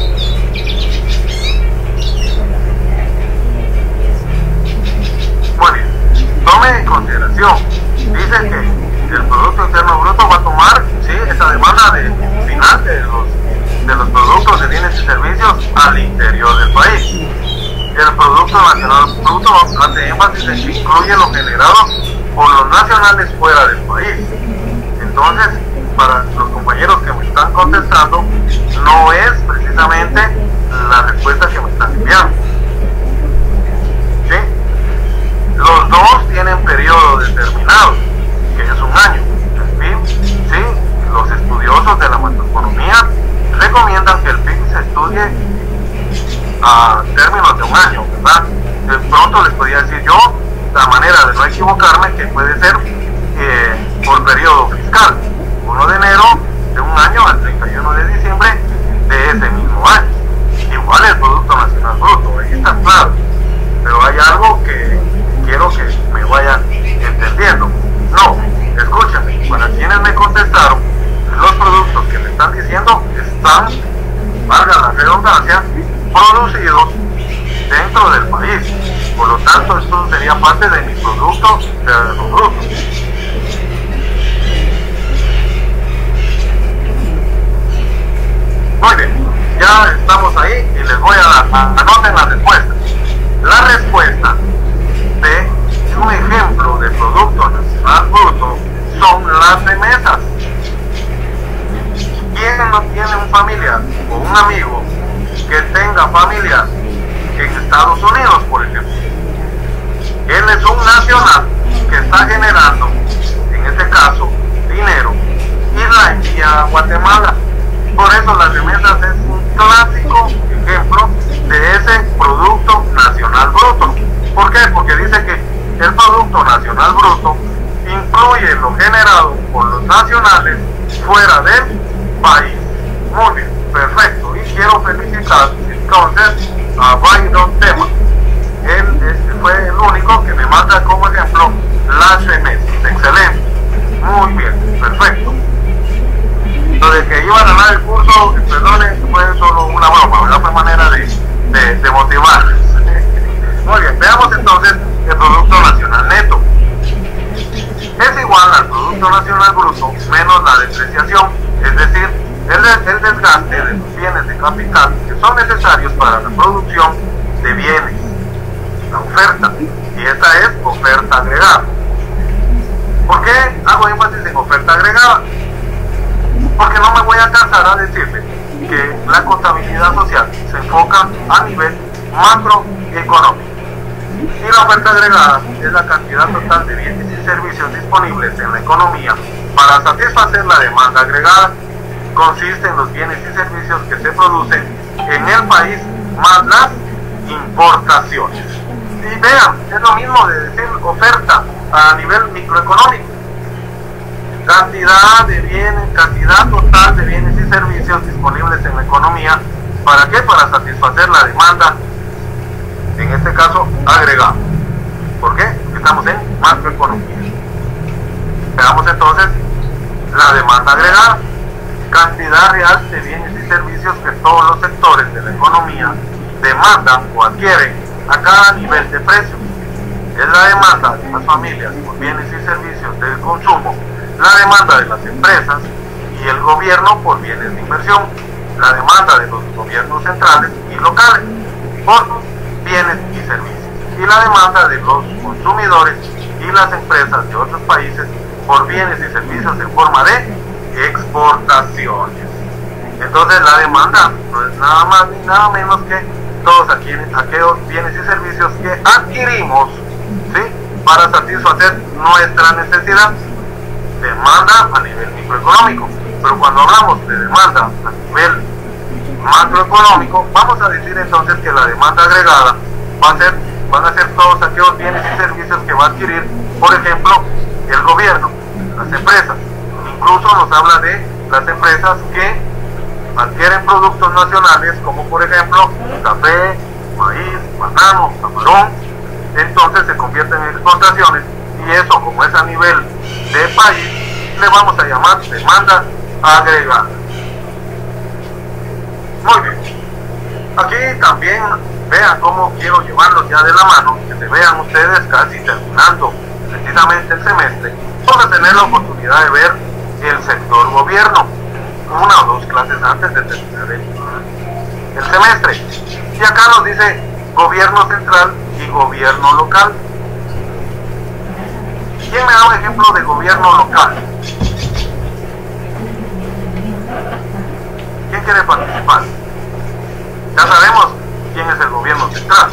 Muy bien, tome en consideración, dice que el Producto Interno Bruto va a tomar, sí, esa demanda de final de los, de los productos de bienes y servicios al interior del país. El Producto Nacional Bruto hace énfasis en que incluye lo generado por los nacionales fuera del país. Entonces, para los compañeros que me están contestando, no es precisamente la respuesta que me están enviando. ¿Sí? Los dos tienen periodo determinado, que es un año. El P I B, sí, los estudiosos de la macroeconomía recomiendan que el P I B se estudie a términos de un año, ¿verdad? De pronto les podría decir yo, la manera de no equivocarme, que puede ser eh, por periodo fiscal, uno de enero de un año al treinta y uno de diciembre de ese mismo año. Igual el Producto Nacional Bruto, ahí está claro, pero hay algo que quiero que me vayan entendiendo. No, escúchame, para quienes me contestaron, los productos que me están diciendo están, valga la redundancia, producidos dentro del país. Por lo tanto, esto sería parte de mi producto interno bruto. Muy bien, ya estamos ahí y les voy a dar, anoten la respuesta. La respuesta de un ejemplo de Producto Nacional Bruto son las remesas. ¿Quién no tiene un familiar o un amigo que tenga familia en Estados Unidos, por ejemplo? Él es un nacional que está generando, en este caso, dinero y la envía a Guatemala. Por eso las remesas es un clásico ejemplo de ese Producto Nacional Bruto. ¿Por qué? Porque dice que el Producto Nacional Bruto incluye lo generado por los nacionales fuera del país. Muy bien, perfecto. Y quiero felicitar entonces a Byron Tema. Él este, fue el único que me manda como ejemplo las remesas. Excelente. Muy bien, perfecto. Lo de que iba a ganar el curso, perdone, fue solo una broma, ¿verdad? Fue manera de, de, de motivarles. Muy bien, veamos entonces el Producto Nacional Neto. Es igual al Producto Nacional Bruto menos la depreciación, es decir, el, el desgaste de los bienes de capital que son necesarios para la producción de bienes, la oferta, y esta es oferta agregada. ¿Por qué hago énfasis en oferta agregada? Porque no me voy a cansar a decirles que la contabilidad social se enfoca a nivel macroeconómico. Y la oferta agregada es la cantidad total de bienes y servicios disponibles en la economía para satisfacer la demanda agregada. Consiste en los bienes y servicios que se producen en el país más las importaciones. Y vean, es lo mismo de decir oferta a nivel microeconómico. Cantidad de bienes, cantidad total de bienes y servicios disponibles en la economía. ¿Para qué? Para satisfacer la demanda, en este caso agregada. ¿Por qué? Porque estamos en macroeconomía. Veamos entonces la demanda agregada. Cantidad real de bienes y servicios que todos los sectores de la economía demanda o adquiere a cada nivel de precio. Es la demanda de las familias por bienes y servicios del consumo, la demanda de las empresas y el gobierno por bienes de inversión, la demanda de los gobiernos centrales y locales por bienes y servicios, y la demanda de los consumidores y las empresas de otros países por bienes y servicios en forma de exportaciones. Entonces la demanda no es nada más ni nada menos que todos aquellos bienes y servicios que adquirimos, ¿sí?, para satisfacer nuestra necesidad. Demanda a nivel microeconómico, pero cuando hablamos de demanda a nivel macroeconómico, vamos a decir entonces que la demanda agregada va a ser, van a ser todos aquellos bienes y servicios que va a adquirir, por ejemplo, el gobierno, las empresas. Incluso nos habla de las empresas que adquieren productos nacionales como por ejemplo café, maíz, banano, camarón. Entonces se convierten en exportaciones, y eso, como es a nivel de país, le vamos a llamar demanda agregada. Muy bien, aquí también vean cómo quiero llevarlos ya de la mano, que se vean ustedes casi terminando precisamente el semestre. Vamos a tener la oportunidad de ver el sector gobierno una o dos clases antes de terminar el, el semestre. Y acá nos dice gobierno central y gobierno local. ¿Quién me da un ejemplo de gobierno local? ¿Quién quiere participar? Ya sabemos quién es el gobierno central.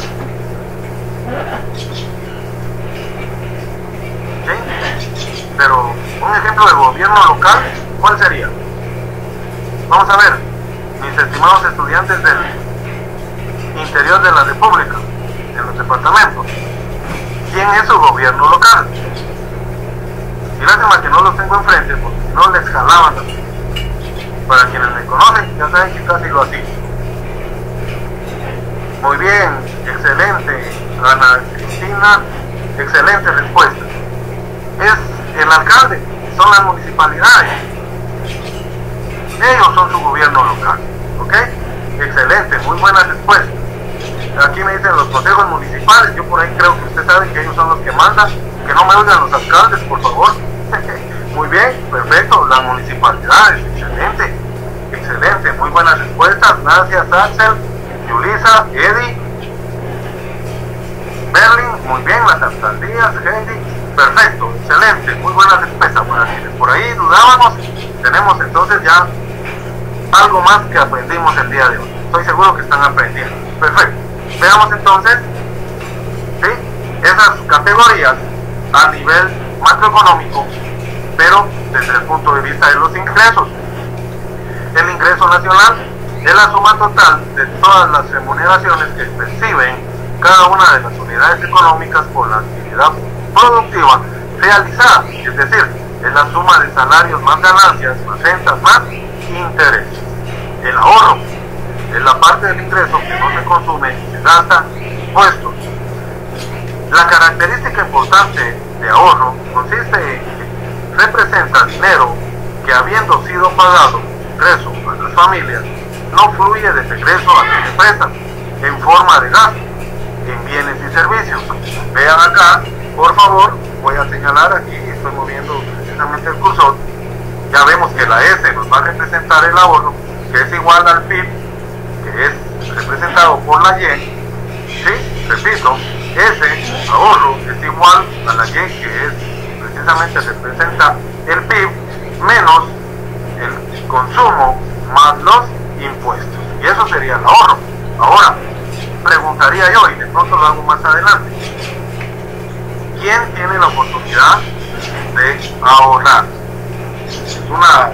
¿Sí? Pero un ejemplo de gobierno local, ¿cuál sería? Vamos a ver, mis estimados estudiantes del interior de la República, en los departamentos, ¿quién es su gobierno local? Y lástima que no los tengo enfrente, porque si no les jalaban. Para quienes me conocen, ya saben que casi lo así. Muy bien, excelente, Ana Cristina, excelente respuesta. Es el alcalde, son las municipalidades. Ellos son su gobierno local, ¿ok? Excelente, muy buena respuesta. Aquí me dicen los consejos municipales, yo por ahí creo que usted sabe que ellos son los que mandan, que no me oigan los alcaldes, por favor. Muy bien, perfecto, las municipalidades, excelente, excelente, muy buenas respuestas, gracias Axel, Yulisa, Eddie, Berlin, muy bien, las alcaldías, Heidi, perfecto, excelente, muy buenas respuestas. Para quienes por ahí dudábamos, tenemos entonces ya algo más que aprendimos el día de hoy. Estoy seguro que están aprendiendo. Perfecto. Veamos entonces, ¿sí?, esas categorías a nivel macroeconómico, pero desde el punto de vista de los ingresos. El ingreso nacional es la suma total de todas las remuneraciones que perciben cada una de las unidades económicas por la actividad productiva realizada, es decir, es la suma de salarios más ganancias, más rentas, más intereses. El ahorro es la parte del ingreso que no se consume y se gasta impuestos. La característica importante de ahorro consiste en que representa dinero que, habiendo sido pagado ingreso a las familias, no fluye de regreso a las empresas en forma de gasto en bienes y servicios. Vean acá, por favor, voy a señalar aquí, estoy moviendo precisamente el cursor. Ya vemos que la S nos va a representar el ahorro, que es igual al P I B, que es representado por la Y. Sí, repito, S, ahorro, es igual a la Y, que es precisamente representa el P I B, menos el consumo más los impuestos. Y eso sería el ahorro. Ahora, preguntaría yo, y de pronto lo hago más adelante, ¿quién tiene la oportunidad de ahorrar? Es una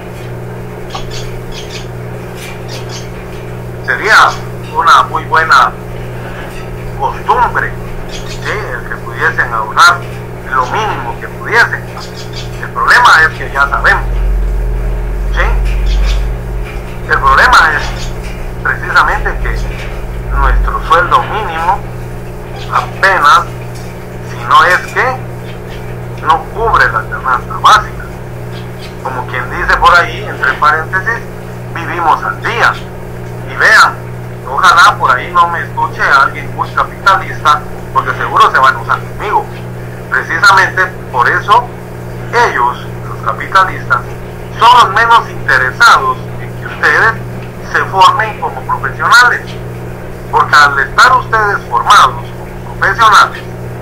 sería una muy buena costumbre, ¿sí?, el que pudiesen ahorrar lo mínimo que pudiesen. El problema es que ya sabemos, ¿sí? El problema es precisamente que nuestro sueldo mínimo apenas, si no es que no cubre la canasta básica. Como quien dice por ahí, entre paréntesis, vivimos al día. Y vean, ojalá ojalá por ahí no me escuche alguien muy capitalista, porque seguro se van a usar conmigo. Precisamente por eso ellos, los capitalistas, son los menos interesados en que ustedes se formen como profesionales, porque al estar ustedes formados como profesionales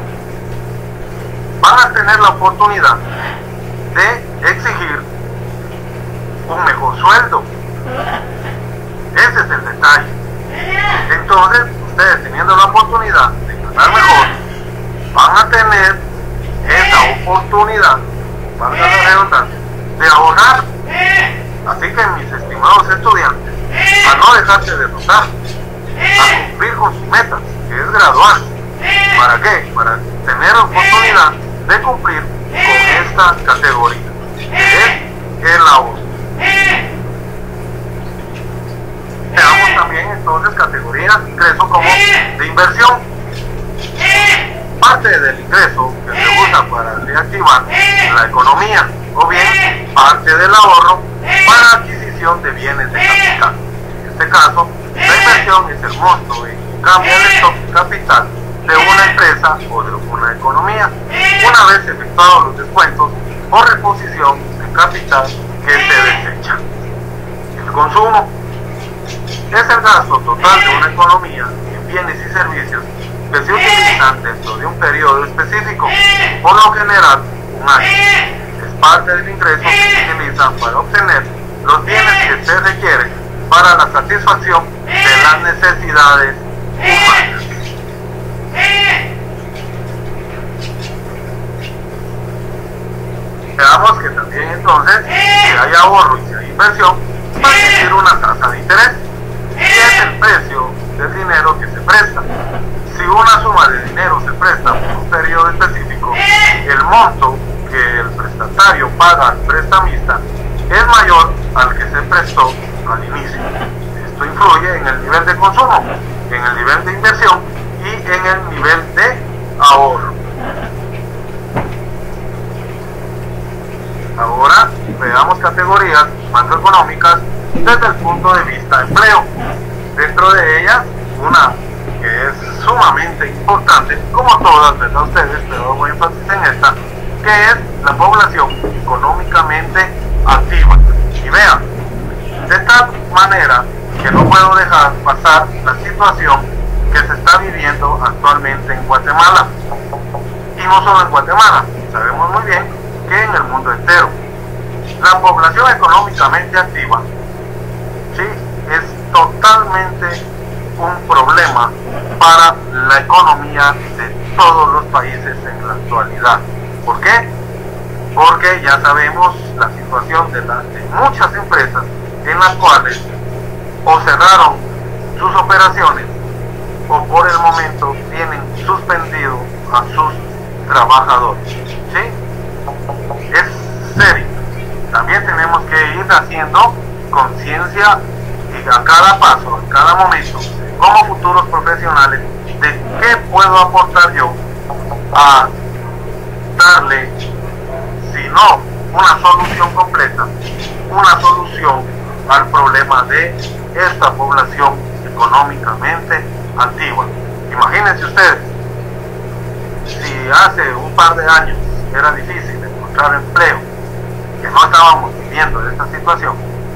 van a tener la oportunidad de exigir un mejor sueldo. Ese es el detalle. Entonces ustedes, teniendo la oportunidad de ganar mejor, van a tener esa oportunidad, valga la redundancia, de ahorrar. Así que, mis estimados estudiantes, a no dejarse derrotar, a cumplir con sus metas, que es graduarse. ¿Para qué? Para tener oportunidad de cumplir con esta categoría, que es el ahorro. Veamos también entonces categorías de ingreso como de inversión. Parte del ingreso que se usa para reactivar la economía, o bien parte del ahorro para adquisición de bienes de capital. En este caso, la inversión es el monto en cambio de stock capital de una empresa o de una economía, una vez efectuados los descuentos o reposición de capital que se desecha. El consumo es el gasto total de una economía en bienes y servicios que se utilizan dentro de un periodo específico, por lo general un año. Es parte del ingreso que se utiliza para obtener los bienes que se requieren para la satisfacción de las necesidades humanas. Veamos que también entonces, si hay ahorro y si hay inversión, va a existir una tasa de interés, y es el precio del dinero que se presta. Si una suma de dinero se presta por un periodo específico, el monto que el prestatario paga al prestamista es mayor al que se prestó al inicio. Esto influye en el nivel de consumo, en el nivel de inversión y en el nivel de ahorro. Ahora veamos categorías macroeconómicas desde el punto de vista de empleo. Dentro de ellas, una que es sumamente importante, como todas, ¿verdad? Ustedes, pero hago énfasis en esta, que es la población económicamente activa. Y vean, de tal manera que no puedo dejar pasar la situación que se está viviendo actualmente en Guatemala. Y no solo en Guatemala, sabemos muy bien que en el mundo entero. La población económicamente activa, sí, es totalmente un problema para la economía de todos los países en la actualidad. ¿Por qué? Porque ya sabemos la situación de, la, de muchas empresas en las cuales o cerraron sus operaciones o por el momento tienen suspendido a sus trabajadores. ¿Sí? Es serio. También tenemos que ir haciendo conciencia y a cada paso, a cada momento, como futuros profesionales, de qué puedo aportar yo a darle, si no una solución completa, una solución al problema de esta población económicamente activa. Imagínense ustedes, si hace un par de años era difícil encontrar empleo, que no estábamos viviendo esta situación,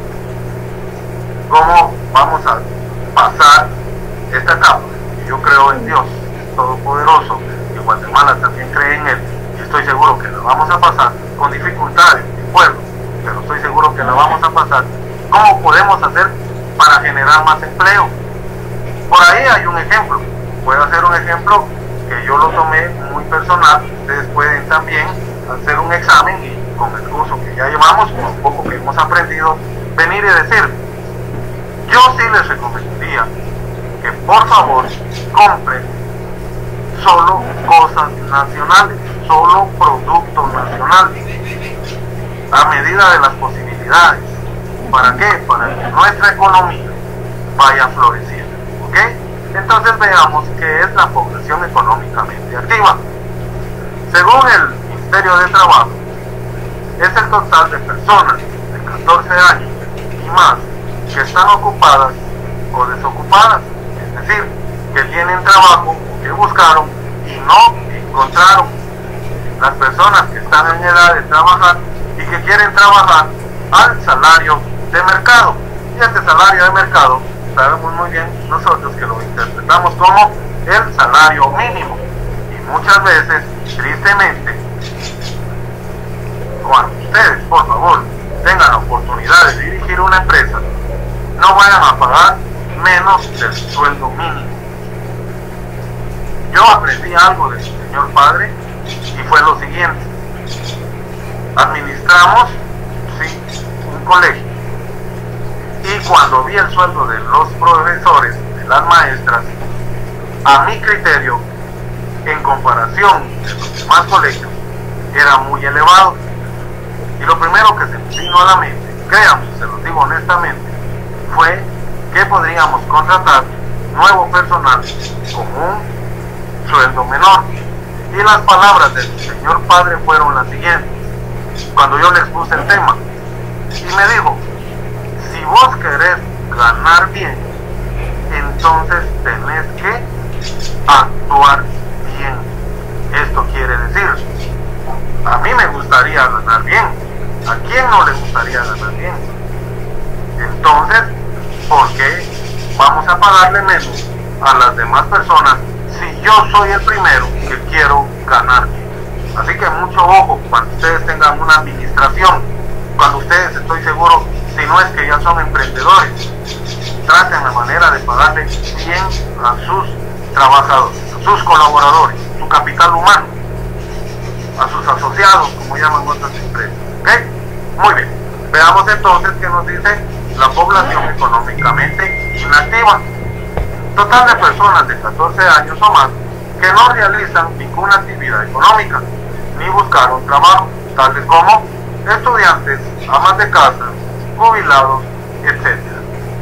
¿cómo vamos a pasar esta etapa? Yo creo en Dios Todopoderoso, y Guatemala también cree en Él, y estoy seguro que la vamos a pasar con dificultades, mi pueblo, pero estoy seguro que la vamos a pasar. ¿Cómo podemos hacer para generar más empleo? Por ahí hay un ejemplo, puedo hacer un ejemplo que yo lo tomé muy personal. Ustedes pueden también hacer un examen y con el curso que ya llevamos, con un poco que hemos aprendido, venir y decir, yo sí les recomendaría que por favor compren solo cosas nacionales, solo producto nacional, a medida de las posibilidades. ¿Para qué? Para que nuestra economía vaya floreciendo. ¿Ok? Entonces veamos qué es la población económicamente activa. Según el Ministerio de Trabajo, es el total de personas de catorce años y más que están ocupadas o desocupadas. decir que tienen trabajo, que buscaron y no encontraron. Las personas que están en edad de trabajar y que quieren trabajar al salario de mercado. Y este salario de mercado sabemos muy bien nosotros que lo interpretamos como el salario mínimo. Y muchas veces, tristemente, cuando ustedes, por favor, tengan la oportunidad de dirigir una empresa, no vayan a pagar menos del sueldo mínimo. Yo aprendí algo de mi señor padre y fue lo siguiente: administramos, sí, un colegio, y cuando vi el sueldo de los profesores, de las maestras, a mi criterio, en comparación de los demás colegios, era muy elevado. Y lo primero que se me vino a la mente, créanme, se los digo honestamente, fue que podríamos contratar nuevo personal con un sueldo menor. Y las palabras del señor padre fueron las siguientes, cuando yo le expuse el tema, y me dijo: si vos querés ganar bien, entonces tenés que actuar bien. Esto quiere decir, a mí me gustaría ganar bien. ¿A quién no le gustaría ganar bien? Entonces, ¿por qué vamos a pagarle menos a las demás personas si yo soy el primero que quiero ganar bien? Así que mucho ojo cuando ustedes tengan una administración, cuando ustedes, estoy seguro, si no es que ya son emprendedores, traten la manera de pagarle bien a sus trabajadores, a sus colaboradores, su capital humano, a sus asociados, como llaman otras empresas. ¿Ok? Muy bien. Veamos entonces qué nos dice la población económicamente inactiva. Total de personas de catorce años o más que no realizan ninguna actividad económica ni buscaron trabajo, tales como estudiantes, amas de casa, jubilados, etcétera.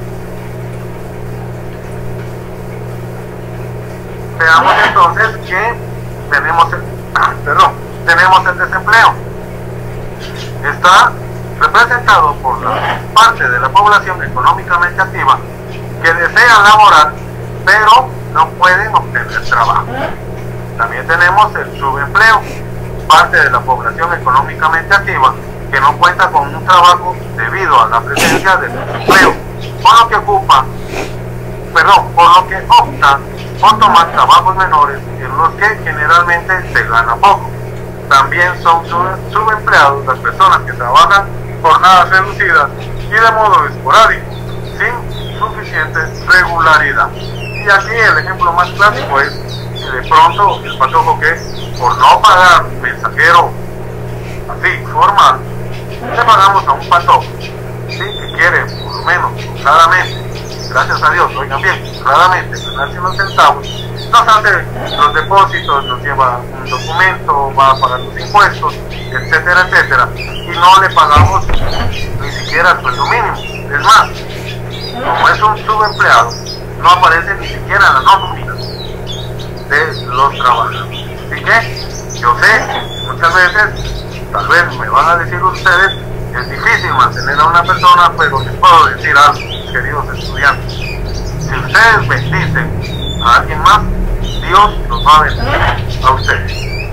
Veamos entonces que tenemos el, perdón, tenemos el desempleo. Está representado por la parte de la población económicamente activa que desean laborar pero no pueden obtener trabajo. También tenemos el subempleo, parte de la población económicamente activa que no cuenta con un trabajo debido a la presencia del desempleo, por lo que ocupa, perdón, por lo que opta por tomar trabajos menores en los que generalmente se gana poco. También son subempleados las personas que trabajan jornadas reducidas y de modo esporádico, sin suficiente regularidad. Y aquí el ejemplo más clásico es que de pronto el patojo que por no pagar mensajero así, formal, le pagamos a un patojo, ¿sí?, que quiere por lo menos claramente, gracias a Dios, oigan bien, claramente ganarse unos centavos, nos hace los depósitos, nos lleva un documento, va a pagar los impuestos, etcétera, etcétera, y no le pagamos ni siquiera el sueldo mínimo. Es más, como es un subempleado, no aparece ni siquiera en la nómina de los trabajadores. Así que, yo sé, muchas veces, tal vez me van a decir ustedes, es difícil mantener a una persona, pero les puedo decir algo, queridos estudiantes. Si ustedes bendicen a alguien más, Dios los va a bendecir a ustedes.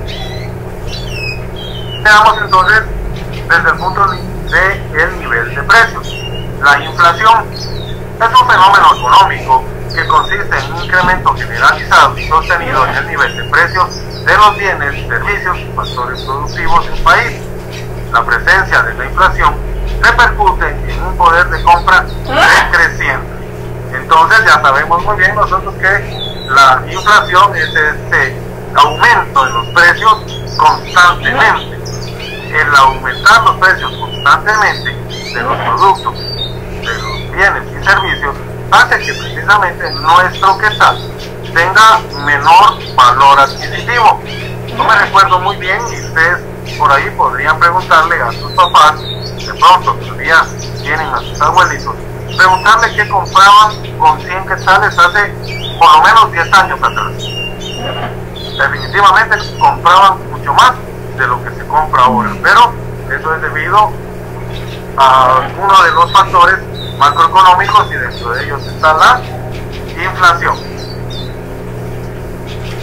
Veamos entonces desde el punto de el nivel de precios. La inflación es un fenómeno económico que consiste en un incremento generalizado y sostenido en el nivel de precios de los bienes, servicios y factores productivos de un país. La presencia de la inflación repercute en un poder de compra decreciente. Entonces ya sabemos muy bien nosotros que la inflación es este aumento de los precios constantemente. El aumentar los precios constantemente de los productos, de los bienes y servicios, hace que precisamente nuestro quetzal tenga menor valor adquisitivo. No me recuerdo muy bien y ustedes por ahí podrían preguntarle a sus papás, de pronto todavía tienen a sus abuelitos, preguntarle qué compraban con cien quetzales hace por lo menos diez años atrás. Definitivamente compraban mucho más de lo que se compra ahora, pero eso es debido a uno de los factores macroeconómicos y dentro de ellos está la inflación.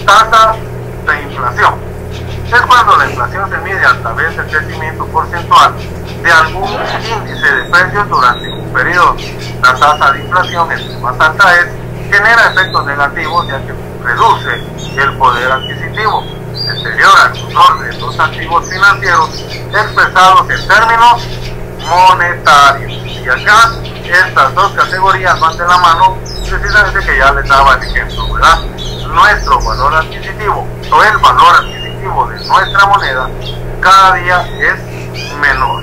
tasa de inflación. Es cuando la inflación se mide a través del crecimiento porcentual de algún índice de precios durante un periodo. La tasa de inflación, entre más alta es, genera efectos negativos ya que reduce el poder adquisitivo, deteriora el valor de los activos financieros expresados en términos monetarios. Y acá estas dos categorías van de la mano, precisamente que ya les daba el ejemplo, ¿verdad? Nuestro valor adquisitivo o el valor adquisitivo de nuestra moneda cada día es menor.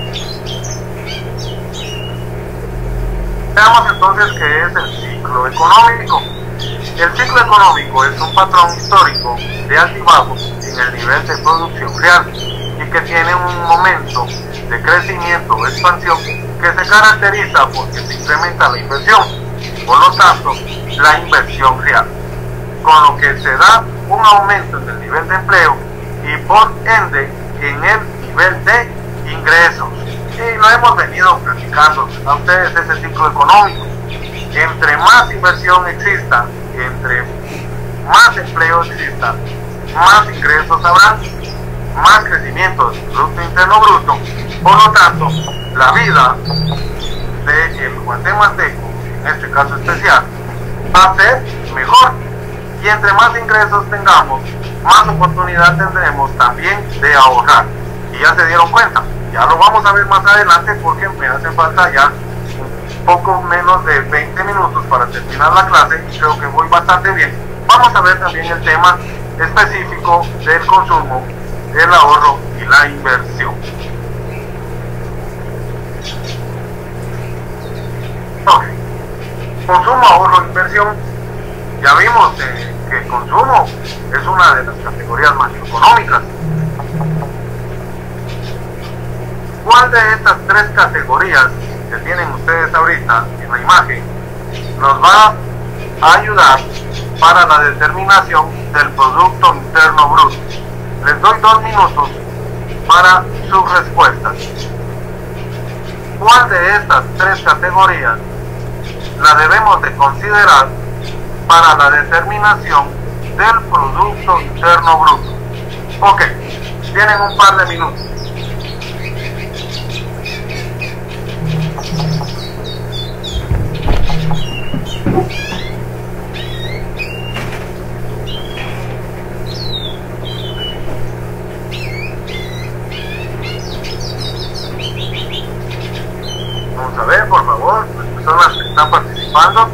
Veamos entonces qué es el ciclo económico. El ciclo económico es un patrón histórico de altibajos en el nivel de producción real y que tiene un momento de crecimiento o expansión que se caracteriza porque se incrementa la inversión, por lo tanto, la inversión real, con lo que se da un aumento en el nivel de empleo y por ende en el nivel de ingresos. Y lo hemos venido platicando a ustedes ese ciclo económico. Entre más inversión exista, entre más empleo exista, más ingresos habrá, más crecimiento del Producto Interno Bruto. Por lo tanto, la vida del guatemalteco, en este caso especial, va a ser mejor. Y entre más ingresos tengamos, más oportunidad tendremos también de ahorrar. Y ya se dieron cuenta, ya lo vamos a ver más adelante porque me hace falta ya un poco menos de veinte minutos para terminar la clase y creo que voy bastante bien. Vamos a ver también el tema específico del consumo, el ahorro y la inversión. Ok, consumo, ahorro, inversión. Ya vimos eh, que el consumo es una de las categorías macroeconómicas. ¿Cuál de estas tres categorías que tienen ustedes ahorita en la imagen nos va a ayudar para la determinación del Producto Interno Bruto? Les doy dos minutos para sus respuestas. ¿Cuál de estas tres categorías la debemos de considerar para la determinación del Producto Interno Bruto? Ok, tienen un par de minutos. Vamos a ver, por favor, las personas que están participando.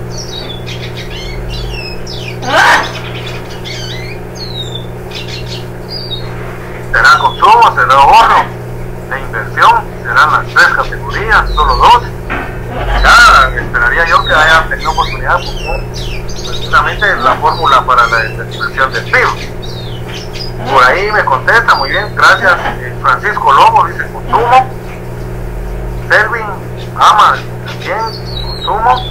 ¿Será consumo? ¿Será ahorro? ¿De inversión? ¿Serán las tres categorías? ¿Solo dos? Ya esperaría yo que hayan tenido oportunidad de buscar precisamente la fórmula para la determinación del P I B. Por ahí me contesta, muy bien, gracias. eh, Francisco Lobo dice consumo. Selvin Ama también consumo.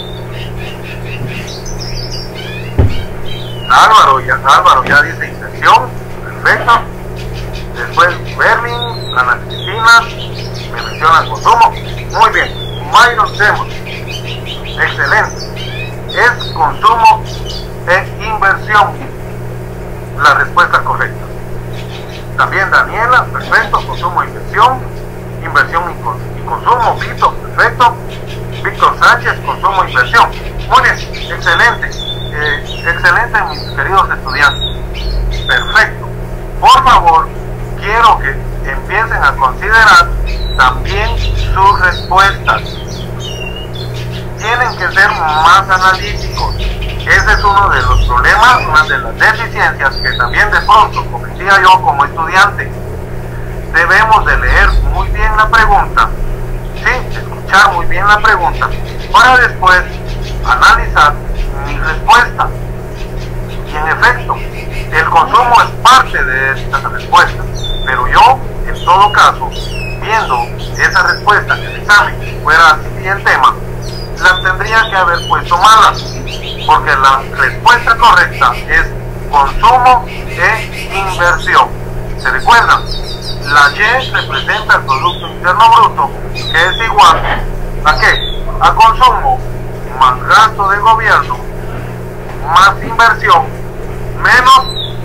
Álvaro ya, Álvaro ya dice inversión, perfecto. Después Berlin, Ana Cristina me menciona consumo, muy bien. Mayron Demos, excelente, es consumo e inversión la respuesta correcta. También Daniela, perfecto, consumo e inversión, inversión y, con, y consumo. Vito, perfecto. Víctor Sánchez, consumo e inversión, muy bien, excelente, eh, excelente mis queridos estudiantes, perfecto. Por favor, quiero que empiecen a considerar también sus respuestas. Tienen que ser más analíticos. Ese es uno de los problemas, una de las deficiencias que también de pronto cometía yo como estudiante. Debemos de leer muy bien la pregunta, sí, escuchar muy bien la pregunta, para después analizar mi respuesta. Y en efecto, el consumo es parte de esta respuesta, pero yo, en todo caso, viendo esa respuesta en el examen fuera así el tema, la tendría que haber puesto malas, porque la respuesta correcta es consumo e inversión. ¿Se recuerdan? La Y representa el Producto Interno Bruto, que es igual ¿a qué? A consumo más gasto de gobierno más inversión menos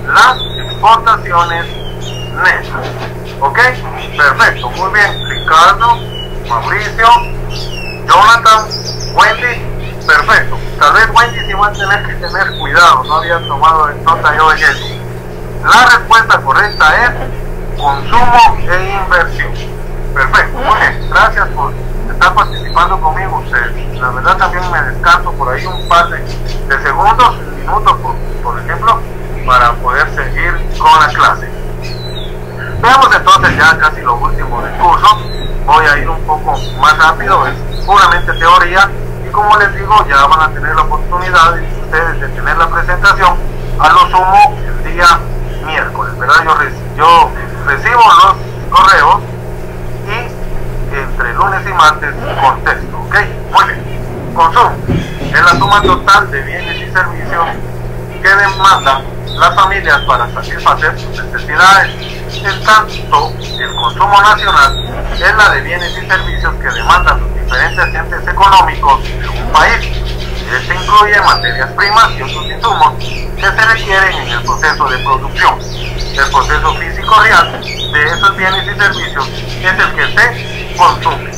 las exportaciones netas. ¿Ok? Perfecto, muy bien. Ricardo, Mauricio, Jonathan, Wendy, perfecto. Tal vez Wendy sí va a tener que tener cuidado, no había tomado nota yo de eso. La respuesta correcta es consumo e inversión. Perfecto, muy bien. Gracias por estar participando conmigo ustedes. La verdad también me descanso por ahí un par de, de segundos, minutos por, por ejemplo, para poder seguir con la clase. Veamos entonces ya casi lo último del curso. Voy a ir un poco más rápido, es puramente teoría y como les digo ya van a tener la oportunidad de ustedes de tener la presentación a lo sumo el día miércoles, ¿verdad? Yo, yo recibo los correos y entre lunes y martes contesto, ¿ok? Muy bien. Consumo es la suma total de bienes y servicios que demandan las familias para satisfacer sus necesidades. En tanto, el consumo nacional es la de bienes y servicios que demandan los diferentes entes económicos de un país. Este incluye materias primas y otros insumos que se requieren en el proceso de producción. El proceso físico real de esos bienes y servicios es el que se consume.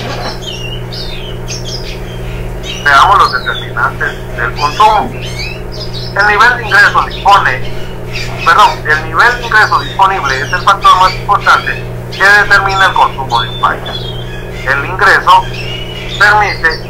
Veamos los determinantes del consumo. El nivel de ingreso dispone Perdón, el nivel de ingreso disponible es el factor más importante que determina el consumo de un país. El ingreso permite,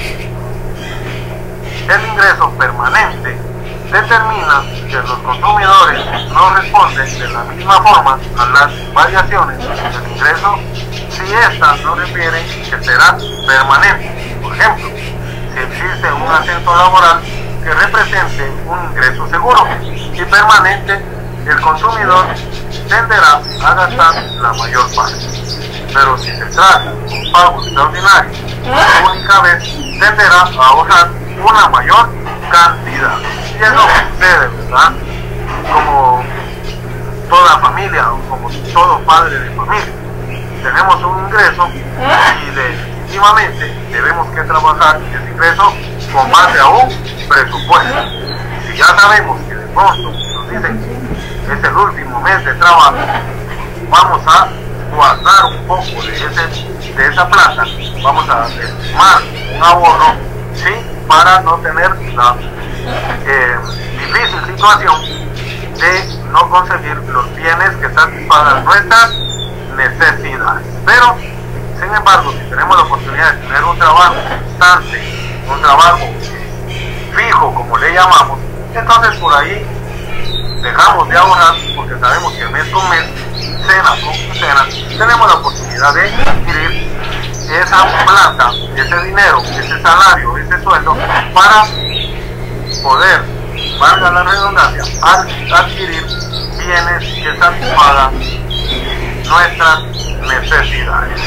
el ingreso permanente determina que los consumidores no responden de la misma forma a las variaciones del ingreso si éstas no refieren que será permanente. Por ejemplo, si existe un ascenso laboral que represente un ingreso seguro y permanente, el consumidor tenderá a gastar la mayor parte. Pero si se trata de un pago extraordinario, una única vez tenderá a ahorrar una mayor cantidad. Y es lo que sucede, ¿verdad? Como toda familia o como todo padre de familia. Tenemos un ingreso y definitivamente debemos que trabajar ese ingreso con base a un presupuesto. Y si ya sabemos que de pronto nos dicen que es el último mes de trabajo, vamos a guardar un poco de, ese, de esa plata, vamos a estimar un ahorro, ¿sí? Para no tener la eh, difícil situación de no conseguir los bienes que satisfagan nuestras necesidades. Pero, sin embargo, si tenemos la oportunidad de tener un trabajo constante, un trabajo fijo, como le llamamos, entonces por ahí dejamos de ahorrar porque sabemos que mes con mes, cena con cena, tenemos la oportunidad de adquirir esa plata, ese dinero, ese salario, ese sueldo para poder, valga la redundancia, adquirir bienes que satisfagan nuestras necesidades.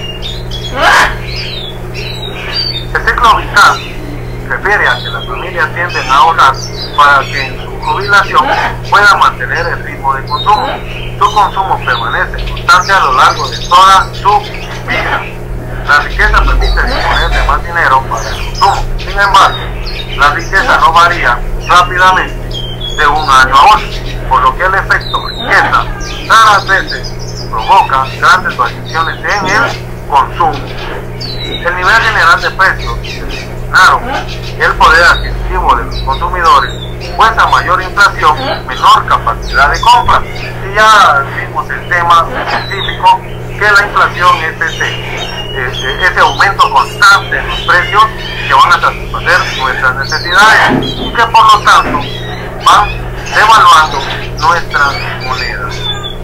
El ciclo vital refiere a que las familias tienden a ahorrar para que en su jubilación puedan mantener el ritmo de consumo. Su consumo permanece constante a lo largo de toda su vida. La riqueza permite disponer de más dinero para el consumo. Sin embargo, la riqueza no varía rápidamente de un año a otro, por lo que el efecto riqueza raras veces provoca grandes variaciones en el consumo. El nivel general de precios claro, el poder adquisitivo de los consumidores, pues a mayor inflación, menor capacidad de compra. Y ya vimos el tema específico, que la inflación es ese, ese, ese aumento constante en los precios que van a satisfacer nuestras necesidades y que por lo tanto van devaluando nuestras monedas.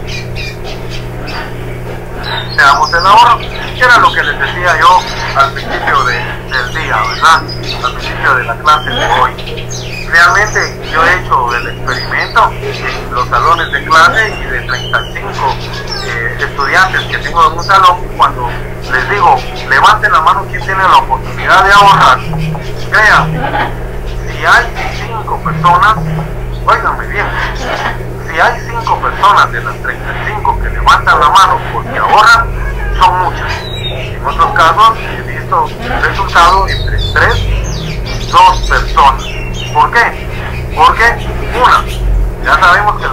Veamos el ahorro, que era lo que les decía yo al principio de, del día, ¿verdad? Al principio de la clase de hoy. Realmente yo he hecho el experimento en los salones de clase y de treinta y cinco eh, estudiantes que tengo en un salón, cuando les digo, levanten la mano quien tiene la oportunidad de ahorrar, crean, si hay cinco personas, óiganme bien, si hay cinco personas de las treinta y cinco que levantan la mano porque ahorran, son muchas. En otros casos he visto el resultado entre tres y dos personas. ¿Por qué? Porque una, ya sabemos que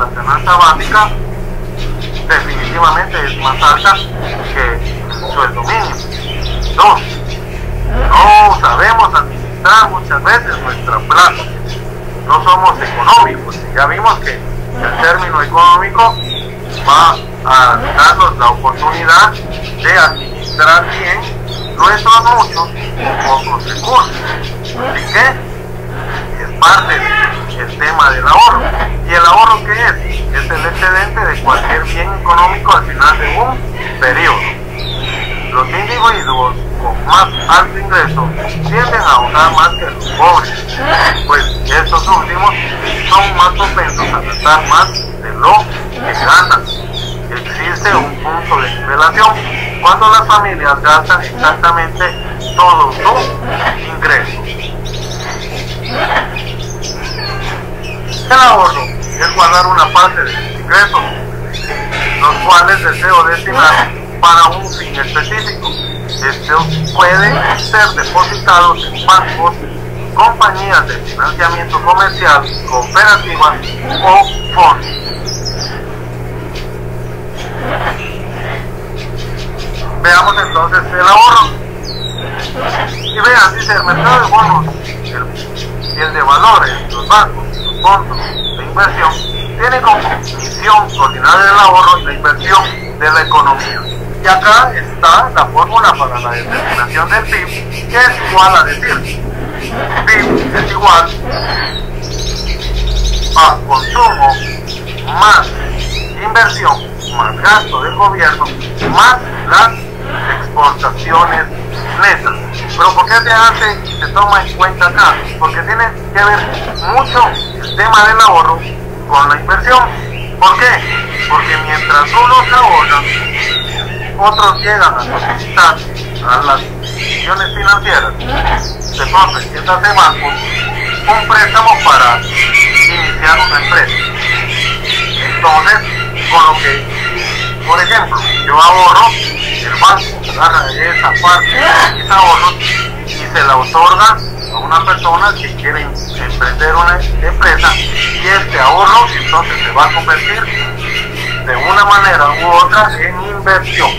económica definitivamente es más alta que el sueldo mínimo. Dos, no sabemos administrar muchas veces nuestra plata, no somos económicos. Ya vimos que el término económico va a darnos la oportunidad de administrar bien nuestros muchos pocos recursos. Así que es parte del tema del ahorro. ¿Y el ahorro qué es? Es el excedente de cualquier bien económico al final de un periodo. Los individuos con más alto ingreso tienden a ahorrar más que los pobres, pues estos últimos son más propensos a gastar más de lo que ganan. Existe un punto de nivelación cuando las familias gastan exactamente todo su ingreso. El ahorro es guardar una parte de sus ingresos, los cuales deseo destinar para un fin específico. Estos pueden ser depositados en bancos, compañías de financiamiento comercial, cooperativas o fondos. Veamos entonces el ahorro. Y vean, dice el mercado de bonos el, y el de valores, los bancos y los fondos de inversión tienen como misión coordinar el ahorro y la inversión de la economía. Y acá está la fórmula para la determinación del P I B, que es igual a decir, P I B es igual a consumo más inversión más gasto del gobierno más las exportaciones netas. Pero ¿por qué se hace y se toma en cuenta acá? Porque tiene que ver mucho el tema del ahorro con la inversión. ¿Por qué? Porque mientras unos ahorran, otros llegan a solicitar a las instituciones financieras, de pronto en tiendas de bancos, un préstamo para iniciar una empresa. Entonces, con lo que, por ejemplo, yo ahorro, el banco agarra esa parte de mis ahorros y se la otorga a una persona que quiere emprender una empresa, y este ahorro entonces se va a convertir de una manera u otra en inversión.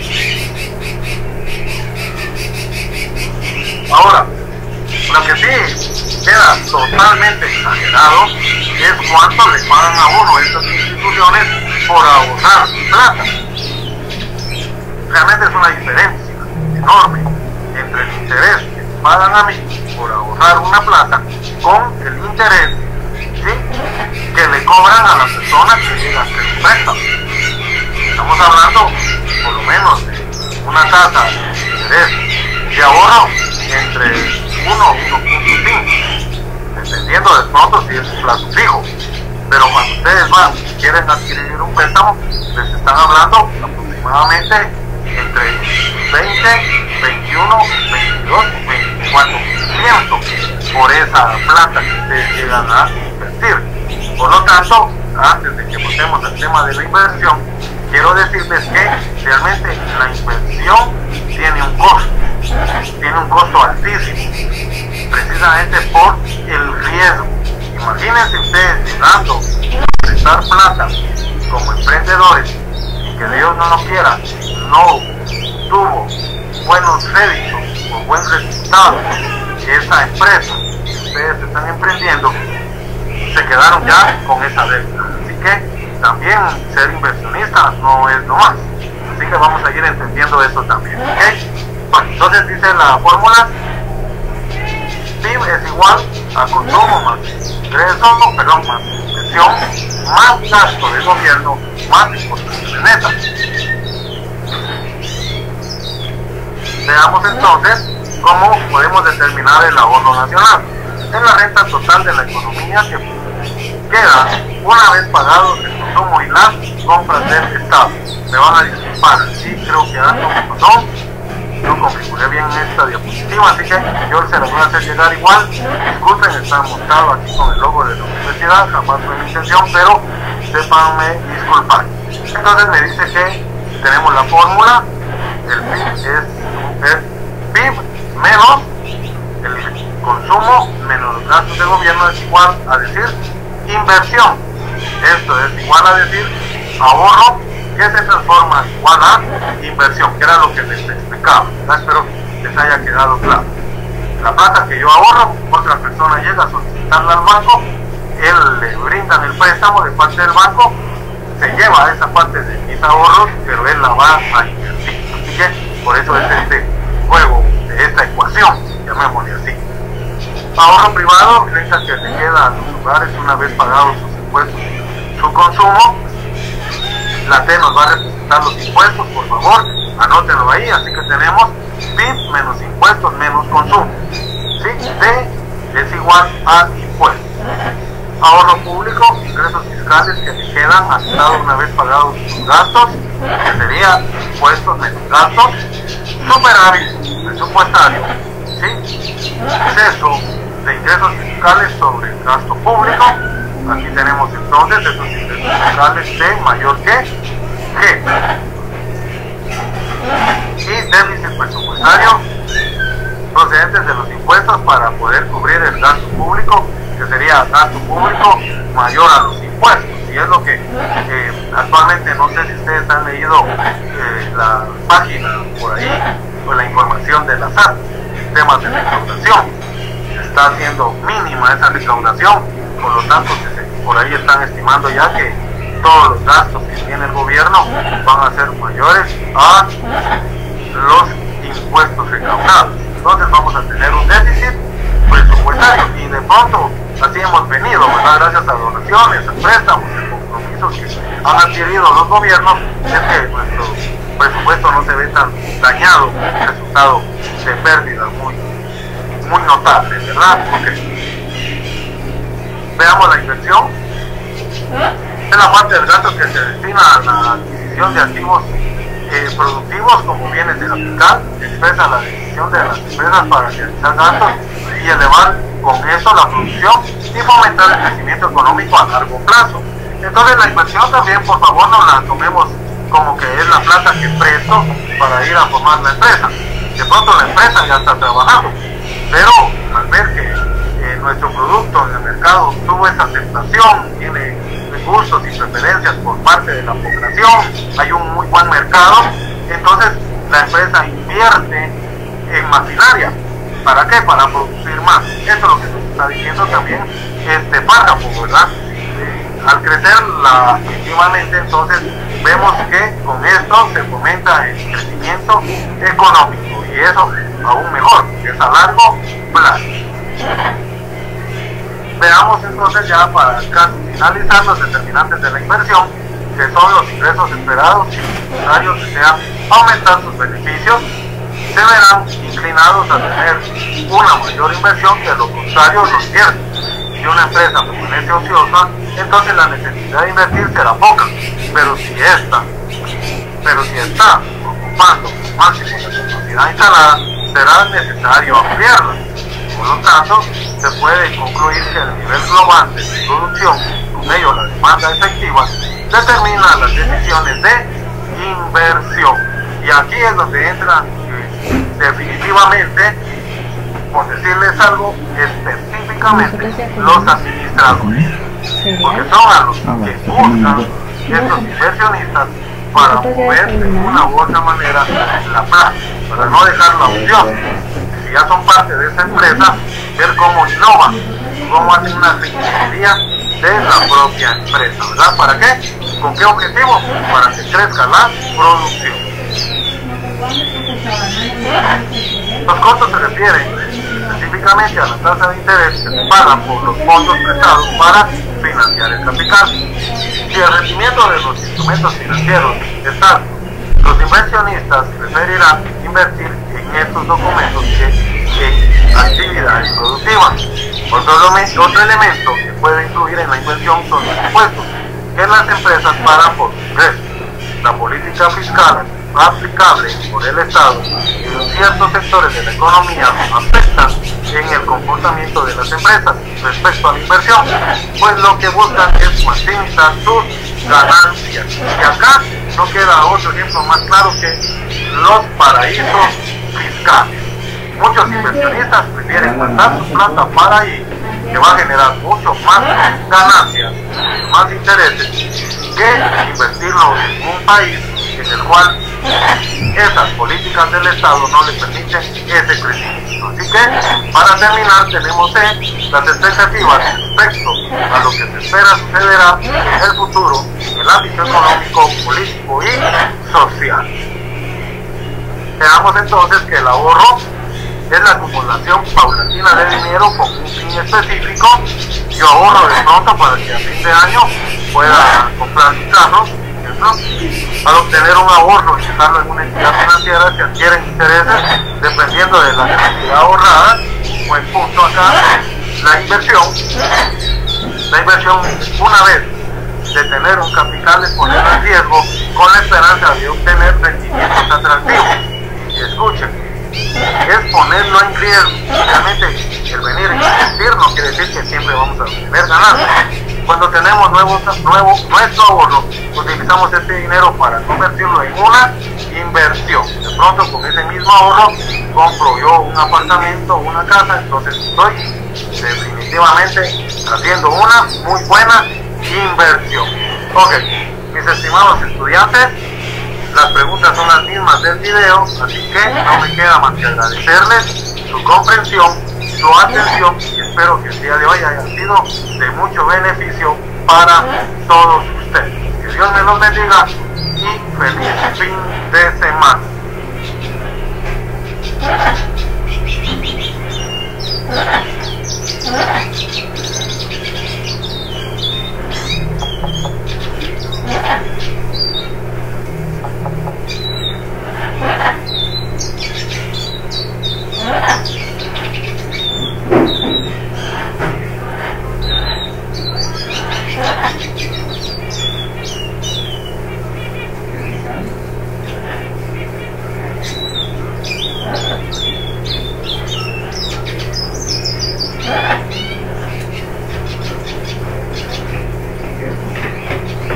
Ahora, lo que sí queda totalmente exagerado es cuánto le pagan a uno estas instituciones por ahorrar plata. Realmente es una diferencia enorme entre el interés que me pagan a mí por ahorrar una plata con el interés, ¿sí?, que le cobran a las personas que llegan a hacer un préstamo. Estamos hablando por lo menos de una tasa de interés de ahorro entre uno a uno punto cinco, dependiendo de pronto si es un plazo fijo. Pero cuando ustedes van y quieren adquirir un préstamo, les están hablando aproximadamente entre veinte, veintiuno, veintidós, veinticuatro por ciento por esa plata que ustedes llegan a invertir. Por lo tanto, antes de que pasemos al tema de la inversión, quiero decirles que realmente la inversión tiene un costo, tiene un costo altísimo, precisamente por el riesgo. Imagínense ustedes llegando a prestar plata como emprendedores y que Dios no lo quiera, no tuvo buenos créditos o buen resultado esa empresa que ustedes están emprendiendo, se quedaron ya con esa deuda. Así que también ser inversionista no es lo más. Así que vamos a ir entendiendo eso también, ¿ok? Bueno, entonces dice la fórmula, P I B es igual a consumo más ingreso, perdón, más inversión, más gasto del gobierno, más exportaciones netas. Veamos entonces cómo podemos determinar el ahorro nacional. Es la renta total de la economía que queda una vez pagados el consumo y las compras del Estado. Me van a disculpar, sí creo que ando no, no configuré bien esta diapositiva, así que yo se las voy a hacer llegar igual. Disculpen, está montado aquí con el logo de la universidad, jamás fue mi intención, pero sépanme disculpar. Entonces me dice que tenemos la fórmula, el P I B es, es P I B menos el consumo menos los gastos de gobierno es igual a decir inversión. Esto es igual a decir ahorro que se transforma igual a inversión, que era lo que les explicaba, ¿verdad? Espero que les haya quedado claro. La plata que yo ahorro, otra persona llega a solicitarla al banco, él le brindan el préstamo de parte del banco, se lleva esa parte de mis ahorros, pero él la va a invertir. Así que por eso es este juego, de esta ecuación, llamémosle así. Ahorro privado, renta que le queda a los hogares una vez pagados sus impuestos, su consumo. La T nos va a representar los impuestos, por favor, anótenlo ahí. Así que tenemos P I B menos impuestos menos consumo. ¿Sí? T es igual a impuestos. Ahorro público, ingresos fiscales que le quedan al Estado una vez pagados sus gastos, que sería impuestos menos gastos. Superávit presupuestario, ¿sí? Exceso de ingresos fiscales sobre el gasto público. Aquí tenemos entonces esos ingresos fiscales de mayor que G. Y déficit presupuestario procedentes de los impuestos para poder cubrir el gasto público, que sería gasto público mayor a los impuestos. Y es lo que eh, actualmente, no sé si ustedes han leído eh, la página por ahí, o la información de la S A T, temas de recaudación. Está haciendo mínima esa recaudación, por lo tanto que se, por ahí están estimando ya que todos los gastos que tiene el gobierno van a ser mayores a los impuestos recaudados. Entonces vamos a tener un déficit presupuestario y de pronto así hemos venido, ¿verdad? Gracias a donaciones, a préstamos, a compromisos que han adquirido los gobiernos, es que nuestro presupuesto no se ve tan dañado, un resultado de pérdida muy, muy notable, ¿verdad? Okay. Veamos la inversión. Es la parte del gasto que se destina a la adquisición de activos eh, productivos como bienes de capital, expresa la decisión de las empresas para realizar gastos y elevar con eso la producción y fomentar el crecimiento económico a largo plazo. Entonces la inversión también, por favor, no la tomemos como que es la plata que presto para ir a formar la empresa. De pronto la empresa ya está trabajando, pero al ver que eh, nuestro producto en el mercado tuvo esa aceptación, tiene gustos y preferencias por parte de la población, hay un muy buen mercado, entonces la empresa invierte en maquinaria. ¿Para qué? Para producir más. Eso es lo que nos está diciendo también este párrafo, ¿verdad? Eh, al crecer la, efectivamente, entonces vemos que con esto se fomenta el crecimiento económico y eso aún mejor, que es a largo plazo. Veamos entonces ya para casi finalizar los determinantes de la inversión, que son los ingresos esperados y los necesarios que desean aumentar sus beneficios, se verán inclinados a tener una mayor inversión, que lo contrario los pierde. Si una empresa permanece ociosa, entonces la necesidad de invertir será poca, pero si esta, pero si está ocupando máximo la capacidad instalada, será necesario ampliarla. Por lo tanto, se puede concluir que el nivel global de producción, con ello la demanda efectiva, determina las decisiones de inversión. Y aquí es donde entran eh, definitivamente, por decirles algo, específicamente los administradores, porque son a los que buscan estos inversionistas para mover de una u otra manera la plata, para no dejarla ociosa. Si ya son parte de esa empresa, ver cómo innovan, cómo hacen una ingeniería de la propia empresa, ¿verdad? ¿Para qué? ¿Con qué objetivo? Para que crezca la producción. Los costos se refieren específicamente a la tasa de interés que se pagan por los fondos prestados para financiar el capital. Si el rendimiento de los instrumentos financieros es alto, los inversionistas preferirán invertir en estos documentos que en actividades productivas. Otro, otro elemento que puede influir en la inversión son los impuestos que las empresas pagan por sus ingresos. La política fiscal aplicable por el Estado en ciertos sectores de la economía afectan en el comportamiento de las empresas respecto a la inversión, pues lo que buscan es maximizar sus ganancias. Y acá no queda otro ejemplo más claro que los paraísos fiscales. Muchos inversionistas prefieren guardar su plata para ahí que va a generar mucho más ganancias, más intereses, que invertirlo en un país en el cual esas políticas del Estado no le permiten ese crecimiento. Así que, para terminar, tenemos eh, las expectativas respecto a lo que se espera sucederá en el futuro en el ámbito económico, político y social. Veamos entonces que el ahorro es la acumulación paulatina de dinero con un fin específico. Yo ahorro de pronto para que a fin de año pueda comprar mi carro, ¿no? Para obtener un ahorro y dejarlo en una entidad financiera se adquieren intereses dependiendo de la cantidad ahorrada. Buen punto acá, la inversión. La inversión, una vez de tener un capital, es ponerlo en riesgo con la esperanza de obtener rendimientos atractivos. Y escuchen, es ponerlo en riesgo. Realmente el venir a invertir no quiere decir que siempre vamos a obtener ganancias. Cuando tenemos nuevos, nuevo, nuestro ahorro, utilizamos este dinero para convertirlo en una inversión. De pronto con ese mismo ahorro compro yo un apartamento, una casa, entonces estoy definitivamente haciendo una muy buena inversión. Ok, mis estimados estudiantes, las preguntas son las mismas del video, así que no me queda más que agradecerles su comprensión, su atención, y espero que el día de hoy haya sido de mucho beneficio para todos ustedes. Que Dios me los bendiga y feliz fin de semana.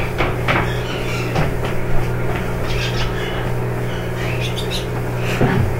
Thank you.